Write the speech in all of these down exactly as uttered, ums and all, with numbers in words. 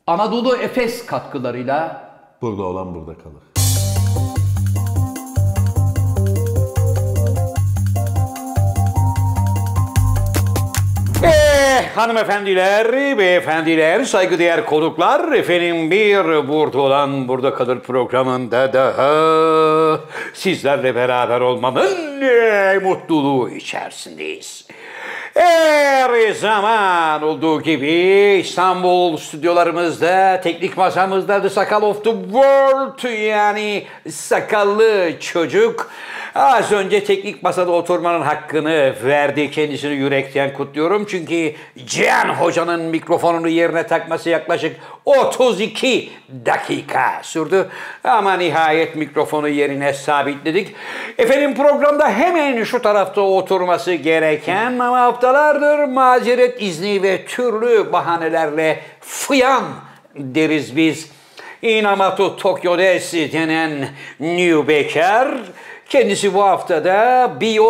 Anadolu Efes katkılarıyla burada olan burada kalır. Eh, hanımefendiler, beyefendiler, saygıdeğer konuklar, efendim bir Burada Olan Burada Kalır programında daha sizlerle beraber olmanın eh, mutluluğu içerisindeyiz. Her zaman olduğu gibi İstanbul stüdyolarımızda, teknik masamızda The Sakal of the World, yani sakallı çocuk az önce teknik masada oturmanın hakkını verdi. Kendisini yürekten kutluyorum. Çünkü Cihan Hoca'nın mikrofonunu yerine takması yaklaşık otuz iki dakika sürdü. Ama nihayet mikrofonu yerine sabitledik. Efendim programda hemen şu tarafta oturması gereken ama haftalardır mazeret izni ve türlü bahanelerle fıyan deriz biz. Inamatu Tokyo Desi denen New Bekar. Kendisi bu haftada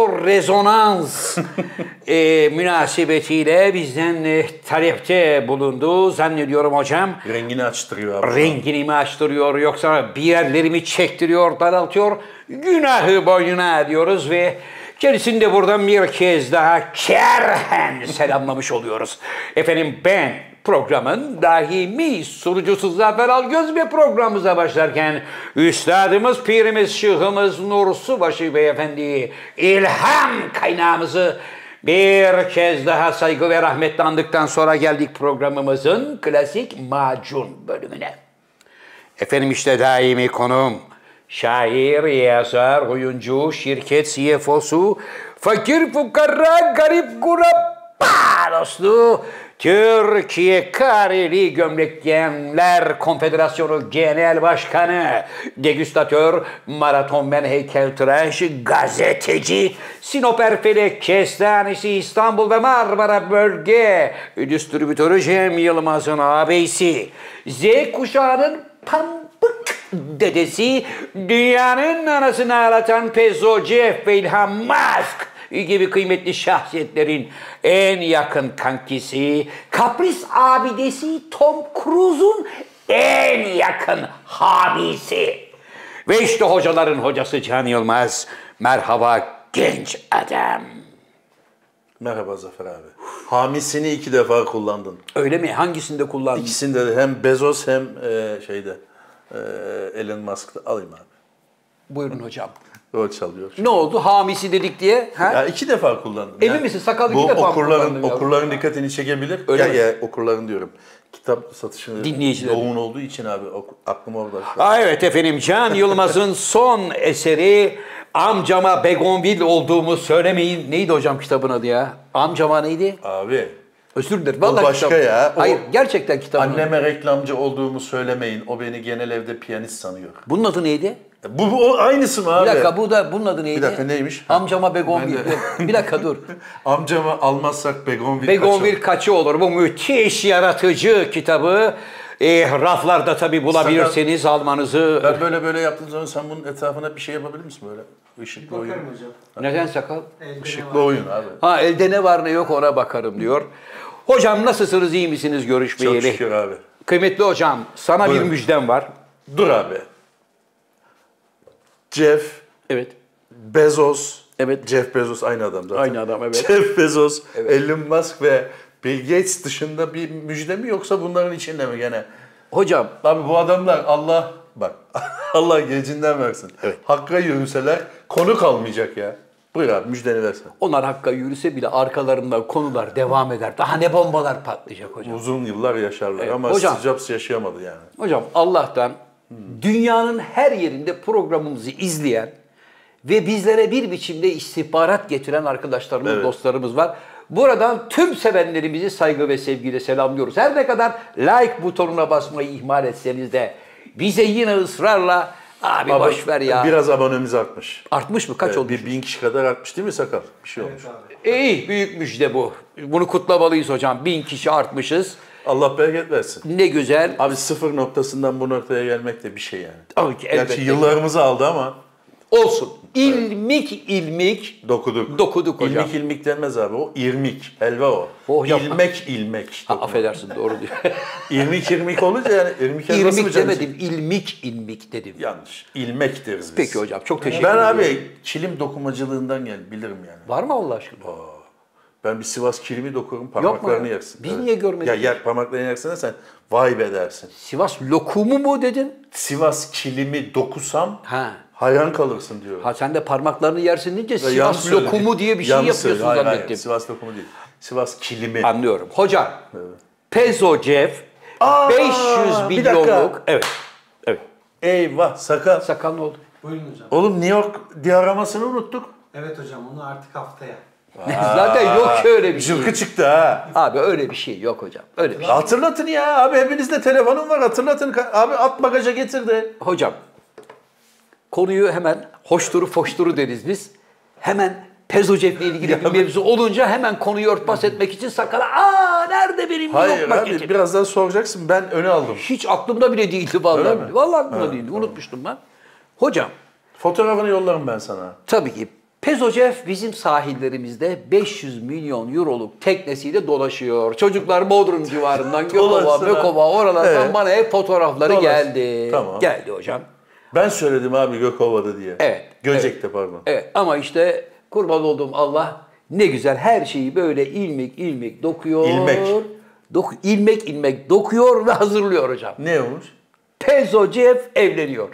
biyorezonans e, münasebetiyle bizden e, talepte bulundu. Zannediyorum hocam. Rengini açtırıyor abi. Rengini mi açtırıyor yoksa bir yerlerimi çektiriyor, daraltıyor. Günahı boynuna diyoruz ve kendisini de buradan bir kez daha kerhen selamlamış oluyoruz. Efendim ben programın daimi sunucusu Zafer Algöz ve programımıza başlarken üstadımız, pirimiz, şıhımız Nur Subaşı Beyefendi ilham kaynağımızı bir kez daha saygı ve rahmetle andıktan sonra geldik programımızın klasik macun bölümüne. Efendim işte daimi konum şair, yazar, oyuncu, şirket C F O'su, fakir fukara, garip kurabba dostu, Türkiye Kareli Gömlek Giyenler Konfederasyonu Genel Başkanı, degüstatör, maratonmen, heykeltıraş, gazeteci, Sinop Erfelek Kestanesi İstanbul ve Marmara Bölge Distribütörü Cem Yılmaz'ın ağabeysi, Z kuşağının pambık dedesi, dünyanın anasını ağlatan Pezo, Jeff ve İlhan Musk gibi kıymetli şahsiyetlerin en yakın kankisi, kapris abidesi Tom Cruise'un en yakın hamisi. Ve işte hocaların hocası Can Yılmaz. Merhaba genç adam. Merhaba Zafer abi. Hamisini iki defa kullandın. Öyle mi? Hangisinde kullandın? İkisinde de hem Bezos hem e, şeyde e, Elon Musk'ta. Alayım abi. Buyurun hocam. O çalıyor. Ne oldu? Hamisi dedik diye. Ha? Ya iki defa kullandım. Emin yani, misin? Sakal iki bu defa okurların, kullandım ya. okurların dikkatini çekebilir. Öyle ya, mi? ya okurların diyorum. Kitap satışı Dinleyiciler. yoğun olduğu için abi aklım orada. Aa, evet efendim, Can Yılmaz'ın son eseri Amcama Begonvil olduğumu söylemeyin. Neydi hocam kitabın adı ya? Amcama neydi? Abi. Özür dilerim. O Vallahi başka kitap... ya. O, Hayır, gerçekten kitabın Anneme reklamcı olduğumu söylemeyin. O beni genel evde piyanist sanıyor. Bunun adı neydi? Bu, bu o aynısı mı abi? Bir dakika, bu da bunun adı neydi? Bir dakika, neymiş? Amcama Begonvil. Bir dakika dur. Amcamı almazsak Begonvil, Begonvil kaçı olur? Bu müthiş yaratıcı kitabı e, raflarda tabii bulabilirseniz Sakal, almanızı... Ben böyle böyle yaptığım zaman sen bunun etrafına bir şey yapabilir misin böyle? Işıklı oyun. Hocam. Neden sakal? Elde Işıklı oyun abi. Ha, elde ne var ne yok ona bakarım diyor. Hocam nasılsınız, iyi misiniz görüşmeyeli? Çok şükür abi. Kıymetli hocam, sana Buyurun. bir müjdem var. Dur abi. Jeff, Evet. Bezos, Evet. Jeff Bezos aynı adam zaten. Aynı adam, evet. Jeff Bezos, Evet. Elon Musk ve Bill Gates dışında bir müjde mi yoksa bunların içinde mi gene? Hocam. Abi bu adamlar Allah bak Allah gecinden versin. Evet. Hakka yürüseler konu kalmayacak ya. Buyur abi müjdeni versen. Onlar hakka yürüse bile arkalarından konular devam eder. Daha ne bombalar patlayacak hocam. Uzun yıllar yaşarlar Evet. ama Hocam, Steve Jobs yaşayamadı yani. Hocam Allah'tan hmm. dünyanın her yerinde programımızı izleyen ve bizlere bir biçimde istihbarat getiren arkadaşlarımız, Evet. dostlarımız var. Buradan tüm sevenlerimizi saygı ve sevgiyle selamlıyoruz. Her ne kadar like butonuna basmayı ihmal etseniz de bize yine ısrarla abi Ama boş ver ya. Biraz abonemiz artmış. Artmış mı? Kaç Evet, oldu? bir bin kişi kadar artmış değil mi Sakal? Bir şey olmuş. İyi, büyük müjde bu. Bunu kutlamalıyız hocam. Bin kişi artmışız. Allah bereket versin. Ne güzel. Abi sıfır noktasından bu noktaya gelmek de bir şey yani. Tabii ki elbette. Gerçi yıllarımızı aldı ama Olsun. İlmik ilmik Dokuduk. dokuduk hocam. İlmik ilmik denmez abi. O irmik. Helva o. O hocam- İlmek ilmek. Ha, affedersin doğru diyor. İrmik irmik olunca yani irmik helvası mı İlmik canım? demedim, ilmik ilmik dedim. Yanlış. İlmek deriz biz. Peki hocam çok teşekkür Ben ederim. abi kilim dokumacılığından gel bilirim yani. Var mı Allah aşkına? Ben bir Sivas kilimi dokurum parmaklarını ya. yersin. Biz niye görmedik? Ya yer parmaklarını yersin de sen vay be dersin. Sivas lokumu mu dedin? Sivas kilimi dokusam Ha. hayran kalırsın diyorum. Ha sen de parmaklarını yersin deyince Ya Sivas yanlış söyledim. lokumu diye bir şey Yanlış yapıyorsun söyledim. Hayır, hayır. zannettim. Sivas lokumu değil. Sivas kilimi. Anlıyorum. Hocam, Pezocev Aa, beş yüz bir dakika. milyonluk. Evet. Evet. Eyvah sakal. Sakal ne oldu? Buyurun hocam. Oğlum New York diyaramasını unuttuk. Evet hocam onu artık haftaya. Zaten yok ki öyle bir şey. Cılkı çıktı ha. Abi öyle bir şey yok hocam. Öyle bir şey. Hatırlatın ya abi hepinizde telefonum var hatırlatın. Abi at bagaja getirdi. Hocam, konuyu hemen hoşturu foşturu deriz biz. Hemen Pezocev'le ilgili bir mevzu olunca hemen konuyu örtbas etmek için sakala aa nerede benim Hayır yok abi maketi? birazdan soracaksın ben öne aldım. Hiç aklımda bile değildi Öyle vallahi. mi? Vallahi aklımda değildi. Unutmuştum ben. Hocam, Fotoğrafını yollarım ben sana. tabii ki Pezocev bizim sahillerimizde beş yüz milyon euroluk teknesiyle dolaşıyor. Çocuklar Bodrum civarından Gökova, Dolaşsın ha. Mökova oralardan Evet. bana hep fotoğrafları Dolaş. geldi. Tamam. Geldi hocam. Ben söyledim abi Gökova'da diye. Evet. Göcek'te pardon. Evet ama işte kurban olduğum Allah ne güzel her şeyi böyle ilmek ilmek dokuyor. İlmek. Dok, ilmek ilmek dokuyor ve hazırlıyor hocam. Ne olmuş? Pezocev evleniyor.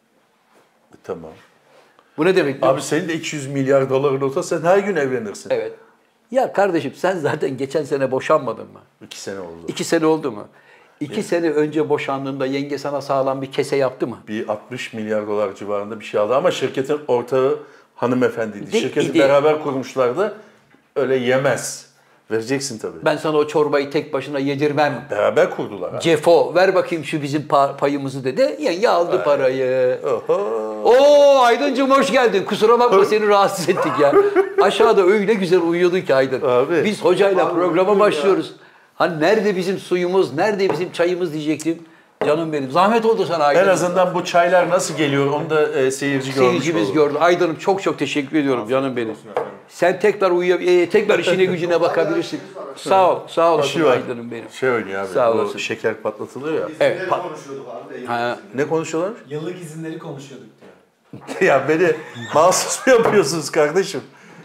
E, tamam. Bu ne demek? Abi senin de iki yüz milyar doların olsa sen her gün evlenirsin. Evet. Ya kardeşim sen zaten geçen sene boşanmadın mı? İki sene oldu. İki sene oldu mu? İki sene önce boşandığında yenge sana sağlam bir kese yaptı mı? Bir altmış milyar dolar civarında bir şey aldı ama şirketin ortağı hanımefendiydi. De- Şirketi idi. beraber kurmuşlardı. Öyle yemez. Vereceksin tabii. Ben sana o çorbayı tek başına yedirmem. Beraber kurdular. Ha. Cefo ver bakayım şu bizim pa- payımızı dedi. Yenge aldı parayı. Oho. Oo Aydıncığım hoş geldin. Kusura bakma seni rahatsız ettik ya. Aşağıda öyle güzel uyuyordu ki Aydın. Abi. Biz hocayla programa başlıyoruz. Hani nerede bizim suyumuz, nerede bizim çayımız diyecektim. Canım benim. Zahmet oldu sana Aydın. En azından bu çaylar nasıl geliyor onu da e, seyirci görmüş Seyircimiz olur. gördü. Aydın'ım çok çok teşekkür ediyorum canım benim. Sen tekrar uyuya, e, tekrar işine gücüne bakabilirsin. Sağ ol, sağ olasın İşi var. Aydın'ım benim. Şey oynuyor abi. Sağ bu olasın. şeker patlatılıyor ya. Evet. İzinleri pa- konuşuyorduk abi. Ha, Ne konuşuyorlar? Yıllık izinleri konuşuyorduk diyor. ya beni mahsus mu yapıyorsunuz kardeşim?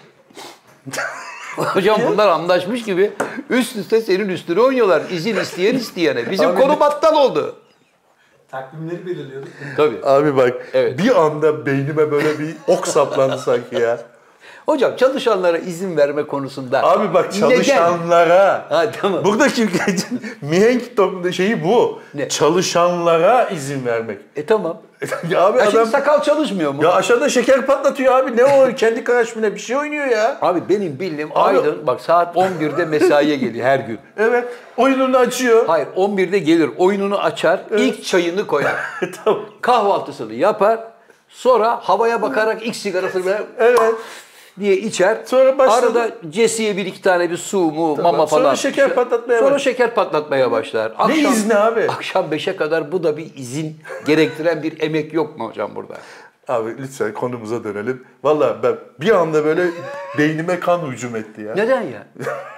hocam bunlar anlaşmış gibi üst üste senin üstüne oynuyorlar. İzin isteyen isteyene. Bizim Abi- konu battal oldu. Takvimleri belirliyorduk. Tabii. Abi bak Evet. bir anda beynime böyle bir ok saplandı sanki ya. Hocam çalışanlara izin verme konusunda. Abi bak Neden? çalışanlara. Ha tamam. Buradaki mihenk top- şeyi bu. Ne? Çalışanlara izin vermek. E tamam. ya abi Ya şimdi adam sakal çalışmıyor mu? ya aşağıda şeker patlatıyor abi. Ne o kendi karışımına bir şey oynuyor ya. Abi benim bildiğim Abi- Aydın bak saat on birde mesaiye geliyor her gün. Evet. Oyununu açıyor. Hayır on birde gelir oyununu açar ilk çayını koyar. tamam. Kahvaltısını yapar. Sonra havaya bakarak ilk sigarasını böyle Evet. diye içer. Sonra başladı. Arada Cesi'ye bir iki tane bir su mu mama Sonra falan. şeker içer. patlatmaya Sonra başlar. şeker patlatmaya başlar. Ne izni abi? Akşam beşe kadar bu da bir izin gerektiren bir emek yok mu hocam burada? Abi lütfen konumuza dönelim. Vallahi ben bir anda böyle beynime kan hücum etti ya. Neden ya?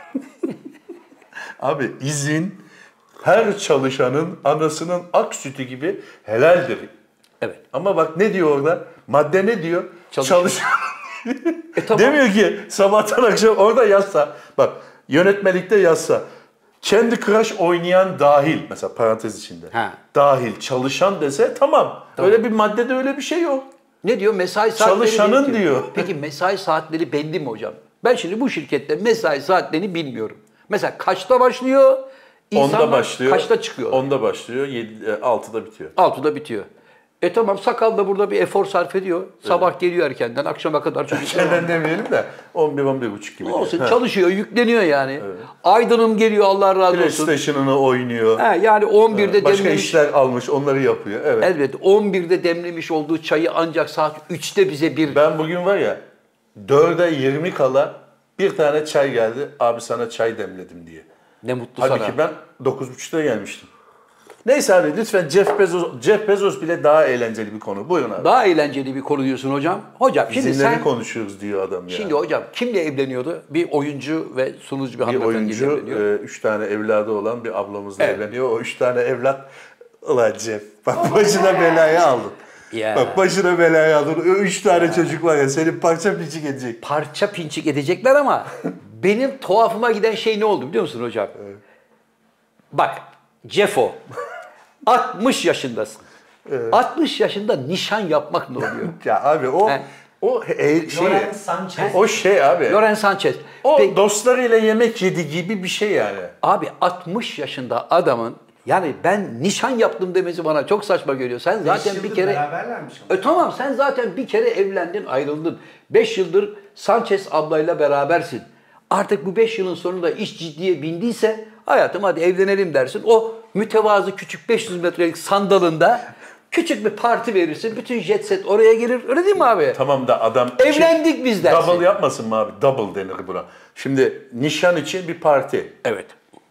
Abi izin her çalışanın anasının ak sütü gibi helaldir. Evet. Ama bak ne diyor orada? Madde ne diyor? Çalışan. Çalışan. E tamam. Demiyor ki sabahtan akşam orada yazsa, bak yönetmelikte yazsa, kendi crush oynayan dahil, mesela parantez içinde, Ha. dahil çalışan dese tamam. Tamam. Öyle bir maddede öyle bir şey yok. Ne diyor? Mesai saatleri Çalışanın belli diyor. Peki mesai saatleri belli mi hocam? Ben şimdi bu şirkette mesai saatlerini bilmiyorum. Mesela kaçta başlıyor? İnsanlar Onda başlıyor. Kaçta çıkıyor? Onda başlıyor, yedi, altıda bitiyor. altıda bitiyor. E tamam sakal da burada bir efor sarf ediyor. Sabah geliyor erkenden akşama kadar çocuk. Senden demeyelim de on bir on bir buçuk gibi. Olsun diyor. Ha. çalışıyor, yükleniyor yani. Aydın'ım geliyor Allah razı olsun. PlayStation'ını oynuyor. Ha, yani on birde Başka demlemiş. işler almış, onları yapıyor. Evet. Elbette on birde demlemiş olduğu çayı ancak saat üçte bize bir... Ben bugün var ya dörde yirmi kala bir tane çay geldi. Abi sana çay demledim diye. Ne mutlu sana. Halbuki ben dokuz buçukta gelmiştim. Neyse abi lütfen Jeff Bezos, Jeff Bezos bile daha eğlenceli bir konu. Buyurun abi. Daha eğlenceli bir konu diyorsun hocam. Hocam şimdi İzinleri sen... konuşuyoruz diyor adam ya. Şimdi hocam kimle evleniyordu? Bir oyuncu ve sunucu bir bir hanımefendi oyuncu, evleniyor. e, üç tane evladı olan bir ablamızla Evet. evleniyor. O üç tane evlat, ulan Jeff bak başına belayı aldın. Ya. Bak başına belayı aldın. O üç tane çocuk var ya senin parça pinçik edecek. Parça pinçik edecekler ama benim tuhafıma giden şey ne oldu biliyor musun hocam? Evet. Bak Cefo altmış yaşındasın. Evet. altmış yaşında nişan yapmak ne oluyor? Ya abi o He. o e, şey Lorenz Sanchez. o şey abi. Lorenz Sanchez. O Peki, dostlarıyla yemek yedi gibi bir şey yani. abi altmış yaşında adamın yani ben nişan yaptım demesi bana çok saçma geliyor. Sen zaten Beş bir yıldır kere beraberlermiş ama. E, tamam sen zaten bir kere evlendin, ayrıldın. beş yıldır Sanchez ablayla berabersin. Artık bu beş yılın sonunda iş ciddiye bindiyse hayatım hadi evlenelim dersin. O mütevazı küçük beş yüz metrelik sandalında küçük bir parti verirsin. Bütün jet set oraya gelir. Öyle değil mi abi? Tamam da adam Evlendik biz dersin. Double yapmasın mı abi? Double denir buna. Şimdi nişan için bir parti. Evet.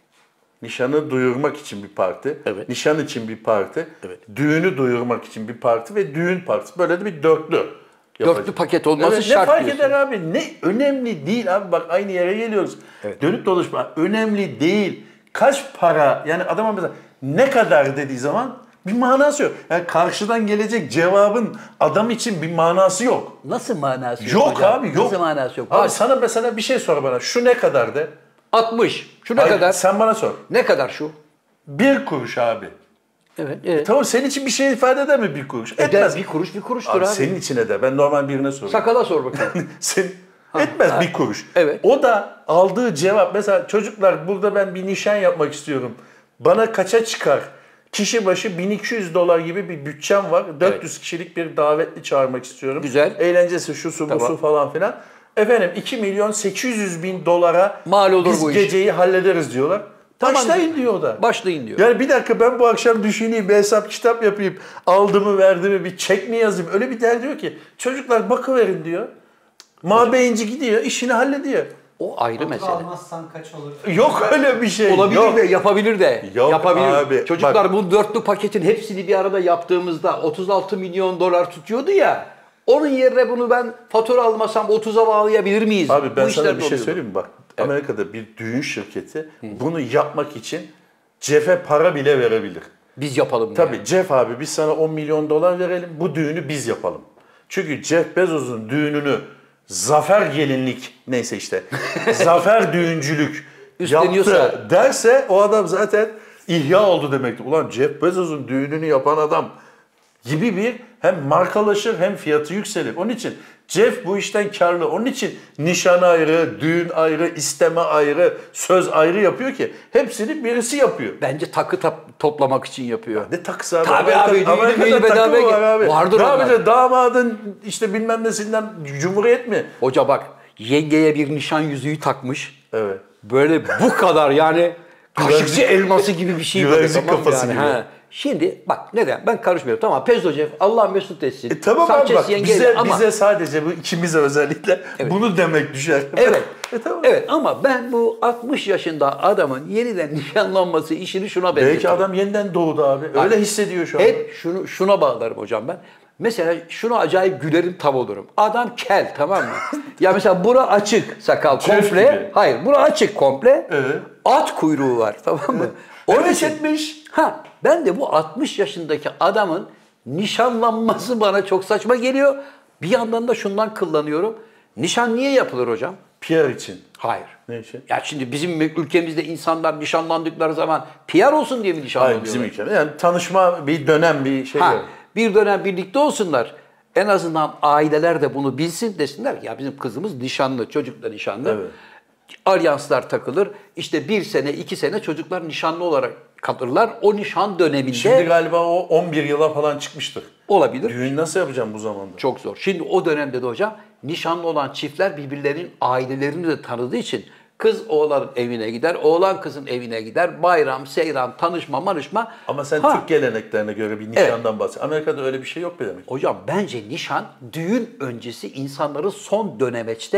Nişanı duyurmak için bir parti. Evet. Nişan için bir parti. Evet. Düğünü duyurmak için bir parti ve düğün partisi. Böyle de bir dörtlü. Dörtlü paket olması evet, şart ne fark diyorsun. eder abi? Ne önemli değil abi. Bak aynı yere geliyoruz. Evet. Dönüp dolaşma. Önemli değil. Kaç para? Yani adama mesela ne kadar dediği zaman bir manası yok. Yani karşıdan gelecek cevabın adam için bir manası yok. Nasıl manası yok Yok hocam? abi yok. Nasıl manası yok? Abi Bak, sana mesela bir şey sor bana. Şu ne kadar de? altmış. Şu ne Hayır, kadar? sen bana sor. Ne kadar şu? Bir kuruş abi. Evet. evet. Tamam senin için bir şey ifade eder mi bir kuruş? Eder, Etmez. bir kuruş bir kuruştur Abi, abi. senin için eder. Ben normal birine soruyorum. Sakala sor bakalım. Sen etmez ha. bir kuruş. Evet. O da aldığı cevap mesela çocuklar burada ben bir nişan yapmak istiyorum. Bana kaça çıkar? Kişi başı bin iki yüz dolar gibi bir bütçem var. dört yüz evet. kişilik bir davetli çağırmak istiyorum. Güzel. Eğlencesi şu su bu tamam. su falan filan. Efendim iki milyon sekiz yüz bin dolara mal olur biz bu iş. geceyi hallederiz diyorlar. Tamam. Başlayın diyor o da. Başlayın diyor. Yani bir dakika ben bu akşam düşüneyim, bir hesap kitap yapayım, aldı mı verdi mi bir çek mi yazayım. Öyle bir der diyor ki çocuklar bakıverin diyor. Mabeyinci gidiyor, işini hallediyor. O ayrı Fatura mesele. almazsan kaç olur? Yok öyle bir şey. Olabilir yok. de yapabilir de. Yok yapabilir. abi, Çocuklar bak. bu dörtlü paketin hepsini bir arada yaptığımızda otuz altı milyon dolar tutuyordu ya. Onun yerine bunu ben fatura almasam otuza bağlayabilir miyiz? Abi ben bu sana bir de şey oluyordu. söyleyeyim mi? Bak evet. Amerika'da bir düğün şirketi Hı. bunu yapmak için Jeff'e para bile verebilir. Biz yapalım. Tabii yani. Jeff abi biz sana on milyon dolar verelim bu düğünü biz yapalım. Çünkü Jeff Bezos'un düğününü zafer gelinlik neyse işte zafer düğüncülük yaptı derse o adam zaten ihya oldu demektir. Ulan Jeff Bezos'un düğününü yapan adam gibi bir hem markalaşır hem fiyatı yükselir. Onun için Jeff bu işten karlı. Onun için nişan ayrı, düğün ayrı, isteme ayrı, söz ayrı yapıyor ki hepsini birisi yapıyor. Bence takı toplamak için yapıyor. Ne takısı abi? Tabii Amerika, abi. Amerika'da takı mı var abi? Vardır ne onlar. yapacak? Damadın işte bilmem nesinden cumhuriyet mi? Hoca bak yengeye bir nişan yüzüğü takmış. Evet. Böyle bu kadar yani kaşıkçı elması gibi bir şey. Güvercin tamam kafası yani. gibi. Ha. Şimdi bak neden? Ben karışmıyorum. Tamam Pezdocev Allah mesut etsin. E tamam Sanchez abi bak yengeyle bize, ama... bize sadece bu ikimize özellikle Evet. bunu demek düşer. Evet. e tamam. Evet ama ben bu altmış yaşında adamın yeniden nişanlanması işini şuna benzetiyorum. Belki adam yeniden doğdu abi. Öyle Abi, hissediyor şu an. Hep şunu şuna bağlarım hocam ben. Mesela şunu acayip gülerim tav olurum. Adam kel tamam mı? Ya mesela bura açık sakal Çöp komple. gibi. Hayır bura açık komple. Evet. At kuyruğu var tamam mı? Onun Evet için- etmiş. Ha ben de bu altmış yaşındaki adamın nişanlanması bana çok saçma geliyor. Bir yandan da şundan kullanıyorum. Nişan niye yapılır hocam? P R için. Hayır. Ne için? Ya şimdi bizim ülkemizde insanlar nişanlandıkları zaman P R olsun diye mi nişanlanıyorlar? Hayır bizim ülkede. Yani tanışma bir dönem bir şey Ha, yok. bir dönem birlikte olsunlar. En azından aileler de bunu bilsin desinler. Ya bizim kızımız nişanlı, çocuk da nişanlı. Evet. Alyanslar takılır. İşte bir sene, iki sene çocuklar nişanlı olarak kalırlar. O nişan döneminde Şimdi galiba o on bir yıla falan çıkmıştır. olabilir. Düğün nasıl yapacağım bu zamanda? Çok zor. Şimdi o dönemde de hocam nişanlı olan çiftler birbirlerinin ailelerini de tanıdığı için kız oğlanın evine gider, oğlan kızın evine gider. Bayram, seyran, tanışma, manışma. Ama sen Ha, Türk geleneklerine göre bir nişandan bahsediyorsun. Amerika'da öyle bir şey yok be demek. Hocam bence nişan düğün öncesi insanların son dönemeçte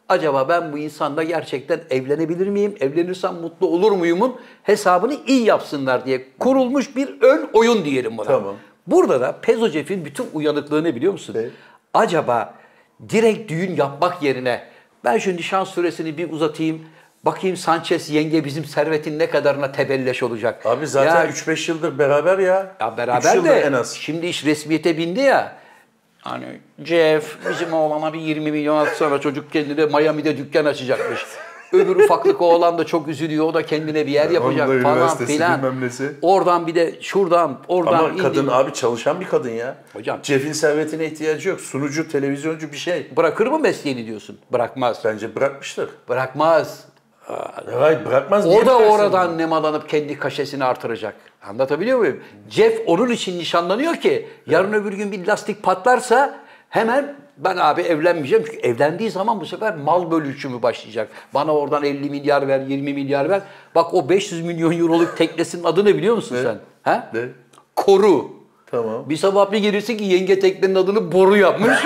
acaba ben bu insanla gerçekten evlenebilir miyim? Evlenirsem mutlu olur muyumun hesabını iyi yapsınlar diye kurulmuş bir ön oyun diyelim buna. Tamam. Burada da Pezocev'in bütün uyanıklığı ne biliyor musun? Evet. Acaba direkt düğün yapmak yerine ben şu nişan süresini bir uzatayım. Bakayım Sanchez yenge bizim servetin ne kadarına tebelleş olacak. Abi zaten Ya- üç beş yıldır beraber ya. Ya üç beraber yıldır de en az. şimdi iş resmiyete bindi ya. Hani Jeff bizim oğlana bir yirmi milyon atsana çocuk kendine Miami'de dükkan açacakmış. Öbür ufaklık oğlan da çok üzülüyor. O da kendine bir yer yapacak Onun da falan üniversitesi, filan. bilmem nesi. Oradan bir de şuradan oradan Ama indi. kadın abi çalışan bir kadın ya. Hocam. Jeff'in servetine ihtiyacı yok. Sunucu, televizyoncu bir şey. Bırakır mı mesleğini diyorsun? Bırakmaz. Bence bırakmıştır. Bırakmaz. Hayır bırakmaz. niye O da bıraksın? oradan nemalanıp kendi kaşesini artıracak. Anlatabiliyor muyum? Jeff onun için nişanlanıyor ki yarın öbür gün bir lastik patlarsa hemen ben abi evlenmeyeceğim. Çünkü evlendiği zaman bu sefer mal bölüşümü başlayacak. Bana oradan elli milyar ver, yirmi milyar ver. Bak o beş yüz milyon euroluk teknesinin adı ne biliyor musun Ne? sen? Ha? Ne? Koru. Tamam. Bir sabah bir gelirsin ki yenge teknenin adını Boru yapmış.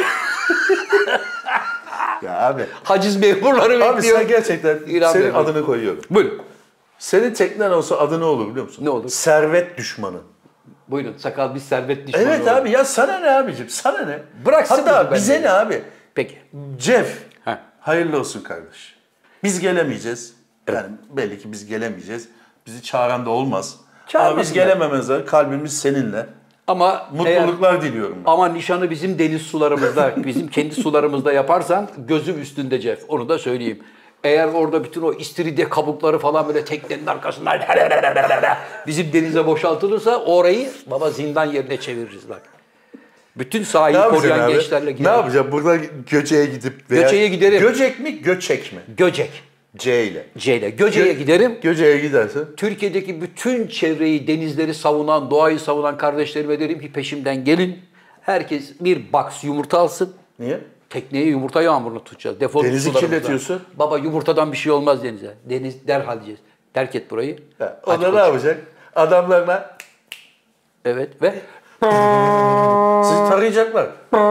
Ya abi. Haciz memurları bekliyor. Abi sen gerçekten İran senin memuru. adını koyuyorum. Buyurun. Senin teknen olsa adı ne olur biliyor musun? Ne olur? Servet düşmanı. Buyurun. Sakal biz servet düşmanı Evet olalım. abi ya sana ne abicim? Sana ne? Bıraksın Hatta bizi bize bence. ne abi? Peki. Jeff, Heh. hayırlı olsun kardeş. Biz gelemeyeceğiz. Yani belli ki biz gelemeyeceğiz. Bizi çağıran da olmaz. Ama biz Çağırmasınlar. gelememezler. Kalbimiz seninle. Ama eğer- Mutluluklar diliyorum ben. ama nişanı bizim deniz sularımızda, bizim kendi sularımızda yaparsan gözüm üstünde Jeff. Onu da söyleyeyim. Eğer orada bütün o istiridye kabukları falan böyle teknenin arkasından bizim denize boşaltılırsa orayı baba zindan yerine çeviririz bak. Bütün sahayı Ne yapacaksın koruyan abi? gençlerle Ne gidelim. yapacağım? Burada Göce'ye gidip veya... Göce'ye giderim. Göcek mi, Göçek mi? Göcek. C ile. C ile. Göce'ye Gö- giderim. Göce'ye gidersin. Türkiye'deki bütün çevreyi, denizleri savunan, doğayı savunan kardeşlerime derim ki peşimden gelin. Herkes bir box yumurta alsın. Niye? Tekneye yumurta yağmurunu tutacağız. Defol Denizi sularımızdan. kirletiyorsun. Baba yumurtadan bir şey olmaz denize. Deniz derhal diyeceğiz. Terk et burayı. Ha, Hadi o da ne koçum. yapacak? Adamlarına Evet ve sizi tarayacaklar.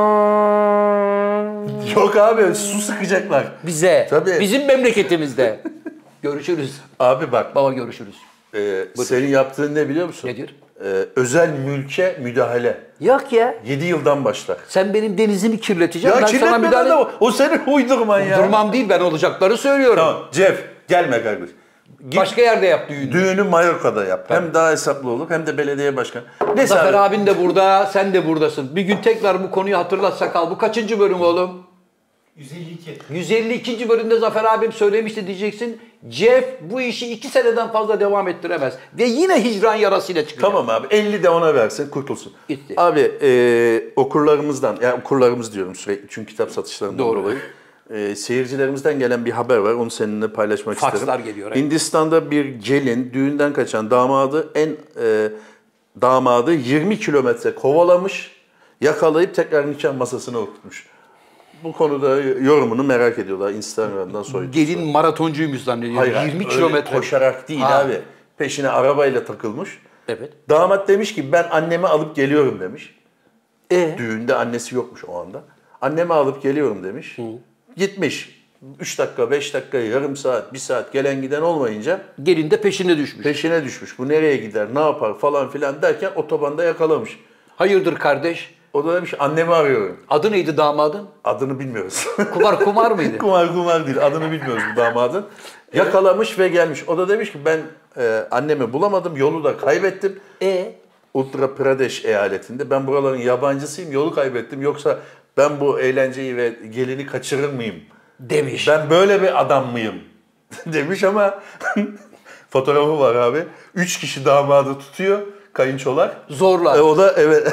Yok abi su sıkacaklar. bize, Tabii. bizim memleketimizde. Görüşürüz. Abi bak Baba görüşürüz. e, senin yaptığın ne biliyor musun? Nedir? E, özel mülke müdahale. Yok ya. yedi yıldan başlar. Sen benim denizimi kirleteceksin. Ya ben sana kirletmeden müdahale... de o, o senin uydurman ya. Durmam değil, ben olacakları söylüyorum. Tamam Jeff gelme kardeş. Git Başka yerde yap düğünü. düğünü Mallorca'da yap. Hem daha hesaplı olur hem de belediye başkanı. Neyse Zafer abi. abin de burada, sen de buradasın. Bir gün tekrar bu konuyu hatırlat Sakal. Bu kaçıncı bölüm oğlum? yüz elli iki. yüz elli ikinci bölümde Zafer abim söylemişti diyeceksin. Jeff bu işi iki seneden fazla devam ettiremez. Ve yine hicran yarasıyla çıkacak. Tamam abi elli de ona versin kurtulsun. Gitti. Abi e, okurlarımızdan, yani okurlarımız diyorum sürekli çünkü kitap satışlarından Doğru. dolayı. E, seyircilerimizden gelen bir haber var onu seninle paylaşmak Fakslar isterim. geliyor, evet. Hindistan'da bir gelin düğünden kaçan damadı en e, damadı yirmi kilometre kovalamış, yakalayıp tekrar nikah masasına oturtmuş. Bu konuda yorumunu merak ediyorlar Instagram'dan soyut. Gelin maratoncuymuş zannediyor. Hayır, yirmi öyle kilometre. koşarak değil Ha. abi. Peşine arabayla takılmış. Evet. Damat demiş ki ben annemi alıp geliyorum demiş. E Düğünde annesi yokmuş o anda. Annemi alıp geliyorum demiş. Gitmiş. üç dakika, beş dakika, yarım saat, bir saat gelen giden olmayınca gelin de peşine düşmüş. peşine düşmüş. Bu nereye gider, ne yapar falan filan derken otobanda yakalamış. Hayırdır kardeş? O da demiş annemi arıyorum. Adı neydi damadın? Adını bilmiyoruz. Kumar kumar mıydı? kumar kumar değil. Adını bilmiyoruz bu damadın. Yakalamış ve gelmiş. O da demiş ki ben e, annemi bulamadım. Yolu da kaybettim. E Uttar Pradesh eyaletinde. Ben buraların yabancısıyım. Yolu kaybettim. Yoksa ben bu eğlenceyi ve gelini kaçırır mıyım? demiş. Ben böyle bir adam mıyım? demiş ama fotoğrafı var abi. Üç kişi damadı tutuyor. Kayınçolar. Zorla. E, o da evet.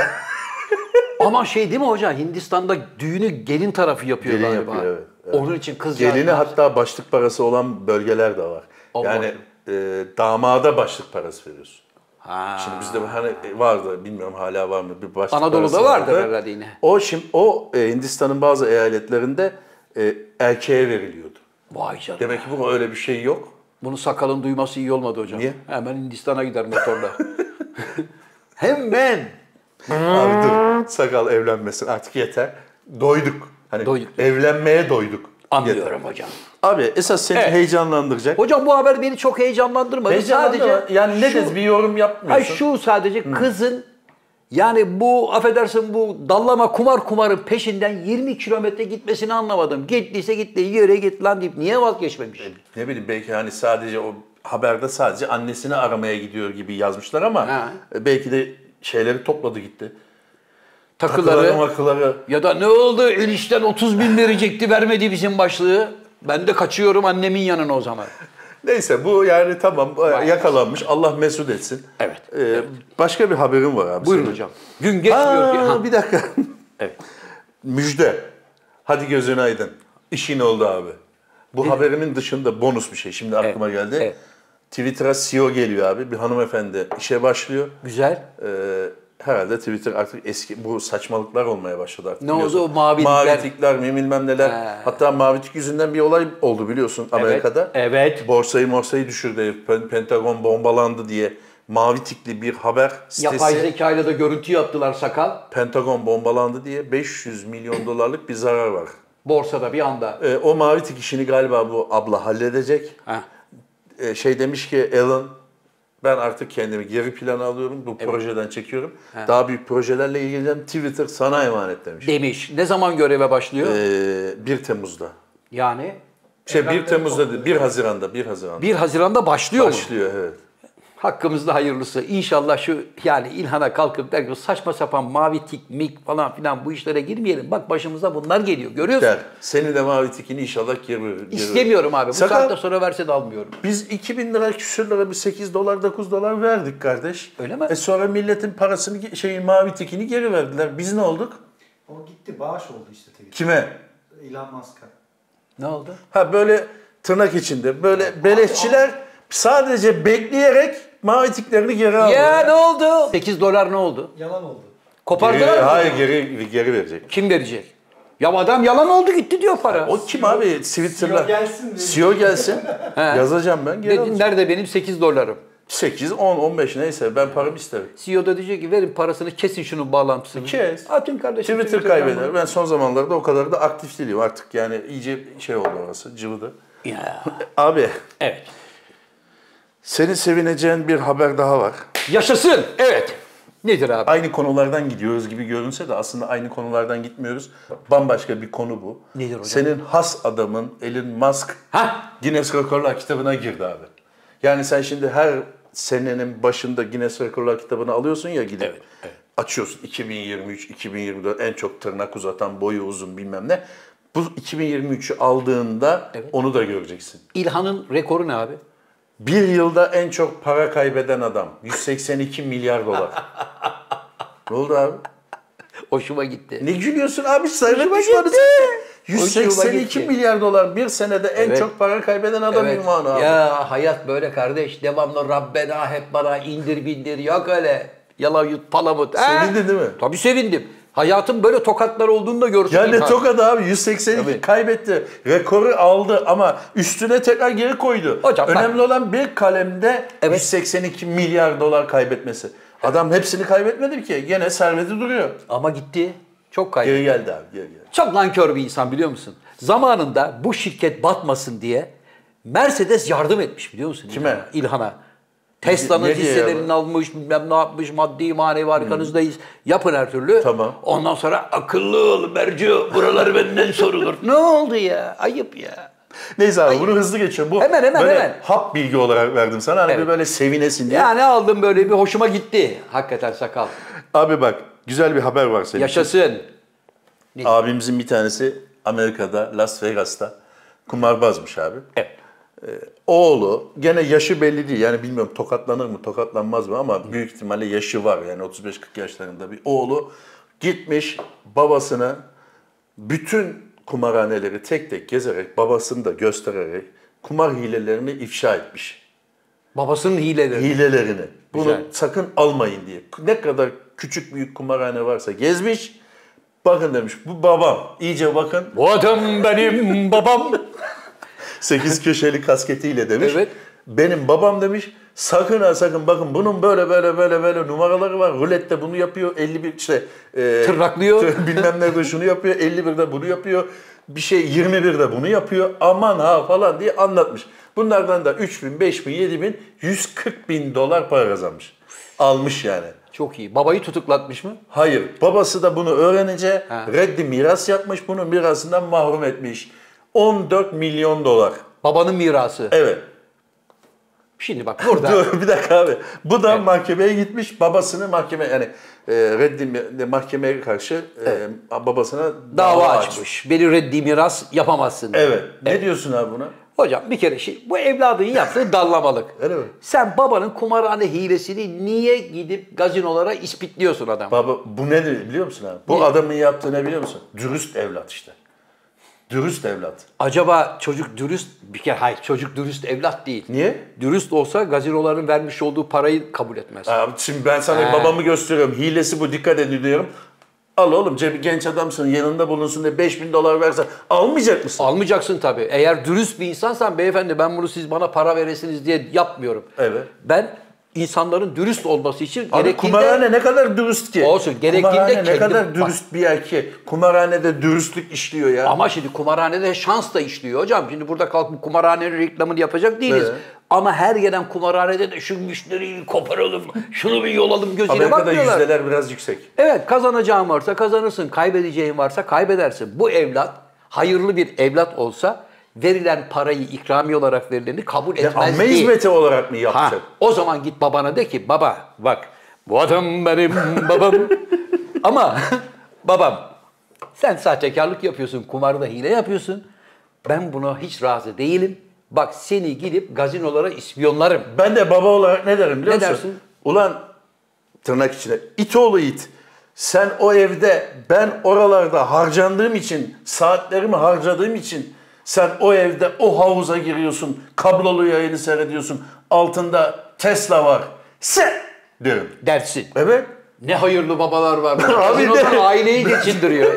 Ama şey değil mi hocam? Hindistan'da düğünü gelin tarafı yapıyor Gelin galiba. yapıyor, evet, evet. Onun için kız Gelini hatta başlık parası olan bölgeler de var. Allah yani Allah. e, damada başlık parası veriyorsun. Ha. Şimdi bizde hani vardı bilmiyorum hala var mı bir başlık Anadolu'da parası vardır vardı. herhalde yine. O şimdi o e, Hindistan'ın bazı eyaletlerinde e, erkeğe veriliyordu. Vay canına. Demek ki bu öyle bir şey yok. Bunu Sakal'ın duyması iyi olmadı hocam. Niye? Hemen Hindistan'a gider motorla. Hemen. Abi dur sakal evlenmesin artık yeter. Doyduk. Hani Doyduk. evlenmeye doyduk. Anlıyorum hocam. Abi esas seni Evet. heyecanlandıracak. Hocam bu haber beni çok heyecanlandırmadı. Heyecanlandırma. Sadece Yani ne şu- deriz bir yorum yapmıyorsun. Ay şu sadece kızın yani bu affedersin bu dallama kumar kumarın peşinden yirmi kilometre gitmesini anlamadım. Gittiyse gitti yere git lan deyip niye vazgeçmemiş? Ne bileyim belki hani sadece o haberde sadece annesini aramaya gidiyor gibi yazmışlar ama Ha. belki de şeyleri topladı gitti. Takıları Takıları makıları. ya da ne oldu enişten otuz bin verecekti vermedi bizim başlığı. Ben de kaçıyorum annemin yanına o zaman. Neyse bu yani tamam yakalanmış. Allah mesut etsin. Evet. Ee, Başka bir haberim var abi. Buyurun senin. hocam. Gün geçmiyor ki. Aa, Ha. bir dakika. Evet. Müjde. Hadi gözün aydın. İşin oldu abi. Bu haberimin dışında bonus bir şey. Şimdi aklıma geldi. evet. Twitter'a C E O geliyor abi. Bir hanımefendi işe başlıyor. Güzel. Ee, herhalde Twitter artık eski bu saçmalıklar olmaya başladı artık. Ne oldu biliyorsun. o mavi Mavi tikler? tikler mi bilmem neler. He. Hatta mavi tik yüzünden bir olay oldu biliyorsun Amerika'da. evet. Borsayı morsayı düşürdü. Pen- Pentagon bombalandı diye mavi tikli bir haber sitesi. Yapay zekayla da görüntü yaptılar sakal. Pentagon bombalandı diye beş yüz milyon dolarlık bir zarar var. Borsada bir anda. Ee, o mavi tik işini galiba bu abla halledecek. Ha. Ee, şey demiş ki Elon ben artık kendimi geri plana alıyorum. Bu projeden çekiyorum. Daha büyük projelerle ilgileneceğim. Twitter sana emanet demiş. Demiş. Ne zaman göreve başlıyor? Ee, bir Temmuz'da. Yani Şey bir Temmuz'da değil, bir Haziran'da, bir Haziran'da. bir Haziran'da başlıyor mu? Başlıyor evet. Hakkımızda hayırlısı. İnşallah şu yani İlhan'a kalkıp der ki saçma sapan mavi tik, mik falan filan bu işlere girmeyelim. Bak başımıza bunlar geliyor. Görüyorsun. Der. Senin de mavi tikini inşallah geri verir. geri verir. İstemiyorum abi. Bu Sakal- saatten sonra verse de almıyorum. Biz iki bin lira küsür lira bir sekiz dolar dokuz dolar verdik kardeş. Öyle mi? E sonra milletin parasını şeyin mavi tikini geri verdiler. Biz ne olduk? O gitti bağış oldu işte Twitter. Kime? Elon Musk'a. Ne oldu? Ha böyle tırnak içinde böyle beleşçiler sadece bekleyerek mavi tiklerini geri aldı. Ya ne oldu? sekiz dolar ne oldu? Yalan oldu. Kopardılar Geri, mı? hayır geri geri verecek. Kim verecek? Ya adam yalan oldu gitti diyor para. O kim abi? Twitter'da. C E O gelsin dedi. C E O gelsin. Yazacağım ben. Geri Dedi, alacağım. nerede benim sekiz dolarım? sekiz, on, on beş neyse ben paramı isterim. C E O da diyecek ki verin parasını kesin şunun bağlantısını. Kes. Atın kardeşim. Twitter Twitter'dan kaybeder. Ben son zamanlarda o kadar da aktif değilim. Artık yani iyice şey oldu orası, cıvıdı. bunu. Ya. Abi, Evet. senin sevineceğin bir haber daha var. Yaşasın. Evet. Nedir abi? Aynı konulardan gidiyoruz gibi görünse de aslında aynı konulardan gitmiyoruz. Bambaşka bir konu bu. Nedir hocam? Senin has adamın Elon Musk Ha? Guinness Rekorlar kitabına girdi abi. Yani sen şimdi her senenin başında Guinness Rekorlar kitabını alıyorsun ya gidip. Evet, evet. Açıyorsun iki bin yirmi üç, iki bin yirmi dört en çok tırnak uzatan, boyu uzun bilmem ne. Bu iki bin yirmi üçü aldığında Evet. onu da göreceksin. İlhan'ın rekoru ne abi? Bir yılda en çok para kaybeden adam. yüz seksen iki milyar dolar. Ne oldu abi? Hoşuma gitti. Ne gülüyorsun abi? Sayın Hoşuma düşmanısın. gitti. yüz seksen iki gitti. milyar dolar bir senede en Evet. çok para kaybeden adam Evet. ünvanı abi. Ya hayat böyle kardeş. Devamlı Rabbena hep bana indir bindir. Yok öyle. Yalan yut palamut. Ha? Sevindin değil mi? Tabii sevindim. Hayatın böyle tokatlar olduğunu da görsün. Ya ne İlhan. tokadı abi yüz seksen iki Tabii. kaybetti. Rekoru aldı ama üstüne tekrar geri koydu. Hocam bak- Önemli olan bir kalemde Evet. yüz seksen iki milyar dolar kaybetmesi. Adam hepsini kaybetmedi ki. Gene serveti duruyor. Ama gitti. Çok kaybetti. Geri geldi abi geri geldi. Çok nankör bir insan biliyor musun? Zamanında bu şirket batmasın diye Mercedes yardım etmiş biliyor musun? Kime? İlhan'a. İlhan'a. Tesla'nın Ne diye hisselerini ya? almış, bilmem ne yapmış, maddi manevi arkanızdayız. Yapın her türlü. Tamam. Ondan sonra akıllı ol Bercu, buralar benden sorulur. Ne oldu ya? Ayıp ya. Neyse abi bunu hızlı geçiyorum. Bu Hemen, hemen, böyle hemen. hap bilgi olarak verdim sana. Hani Evet. bir böyle sevinesin diye. Yani aldım böyle bir hoşuma gitti. Hakikaten sakal. Abi bak güzel bir haber var senin için. Yaşasın. Abimizin bir tanesi Amerika'da Las Vegas'ta kumarbazmış abi. Evet. Oğlu gene yaşı belli değil yani bilmiyorum tokatlanır mı tokatlanmaz mı ama büyük ihtimalle yaşı var yani otuz beş kırk yaşlarında bir oğlu gitmiş babasına bütün kumarhaneleri tek tek gezerek babasını da göstererek kumar hilelerini ifşa etmiş. Babasının hileleri. Hilelerini. Bunu Güzel. sakın almayın diye. Ne kadar küçük büyük kumarhane varsa gezmiş. Bakın demiş bu babam. İyice bakın. Bu adam benim babam. Sekiz köşeli kasketiyle demiş. Evet. Benim babam demiş. Sakın ha sakın bakın bunun böyle böyle böyle böyle numaraları var. Rulette bunu yapıyor. elli bir işte e, Tırnaklıyor. tır- bilmem nerede şunu yapıyor. elli birde bunu yapıyor. bir şey yirmi birde bunu yapıyor. Aman ha falan diye anlatmış. Bunlardan da üç bin, beş bin, yedi bin, yüz kırk bin dolar para kazanmış. Almış yani. Çok iyi. Babayı tutuklatmış mı? Hayır. Babası da bunu öğrenince Ha. reddi miras yapmış. Bunun mirasından mahrum etmiş. on dört milyon dolar. Babanın mirası. Evet. Şimdi bak burada. Dur bir dakika abi. Bu da Evet. mahkemeye gitmiş. Babasını mahkeme yani e, reddi mahkemeye karşı e, babasına dava, Dava açmış. açmış. Beni reddi miras yapamazsın. diye. Evet. Ne diyorsun abi buna? Hocam bir kere şey, bu evladın yaptığı dallamalık. Öyle mi? Sen babanın kumarhane hilesini niye gidip gazinolara ispitliyorsun adam? Baba bu ne biliyor musun abi? Bu Ne? adamın yaptığı ne biliyor musun? Dürüst evlat işte. Dürüst evlat. Acaba çocuk dürüst, bir kere hayır çocuk dürüst evlat değil. Niye? Dürüst olsa gazinoların vermiş olduğu parayı kabul etmez. Abi şimdi ben sana He. babamı gösteriyorum. Hilesi bu, dikkat edin diyorum. Al oğlum cebi genç adamsın, yanında bulunsun diye beş bin dolar versen almayacak mısın? Almayacaksın tabii. Eğer dürüst bir insansan beyefendi ben bunu siz bana para veresiniz diye yapmıyorum. Evet. Ben insanların dürüst olması için Abi gerektiğinde... kumarhane ne kadar dürüst ki? Olsun, gerektiğinde Kumarhane ne kendim- kadar dürüst bir yer ki? Kumarhanede dürüstlük işliyor ya. Ama şimdi kumarhanede şans da işliyor hocam. Şimdi burada kalkıp kumarhanenin reklamını yapacak değiliz. Evet. Ama her gelen kumarhanede de şu müşteriyi koparalım, şunu bir yolalım gözüyle Amerika'da bakmıyorlar. yüzdeler biraz yüksek. Evet, kazanacağın varsa kazanırsın, kaybedeceğin varsa kaybedersin. Bu evlat hayırlı bir evlat olsa verilen parayı ikramiye olarak verileni kabul Ya etmez amme değil. hizmeti olarak mı Ha, yapacak? o zaman git babana de ki baba bak bu adam benim babam ama babam sen sahtekarlık yapıyorsun, kumarda hile yapıyorsun. Ben buna hiç razı değilim. Bak seni gidip gazinolara ispiyonlarım. Ben de baba olarak ne derim biliyor Ne musun? dersin? Ulan tırnak içinde it oğlu it. Sen o evde ben oralarda harcandığım için, saatlerimi harcadığım için sen o evde o havuza giriyorsun, kablolu yayını seyrediyorsun, altında Tesla var. Sen derim. Dersin. Evet. Ne hayırlı babalar var. Abi Gazinolar ne? aileyi geçindiriyor.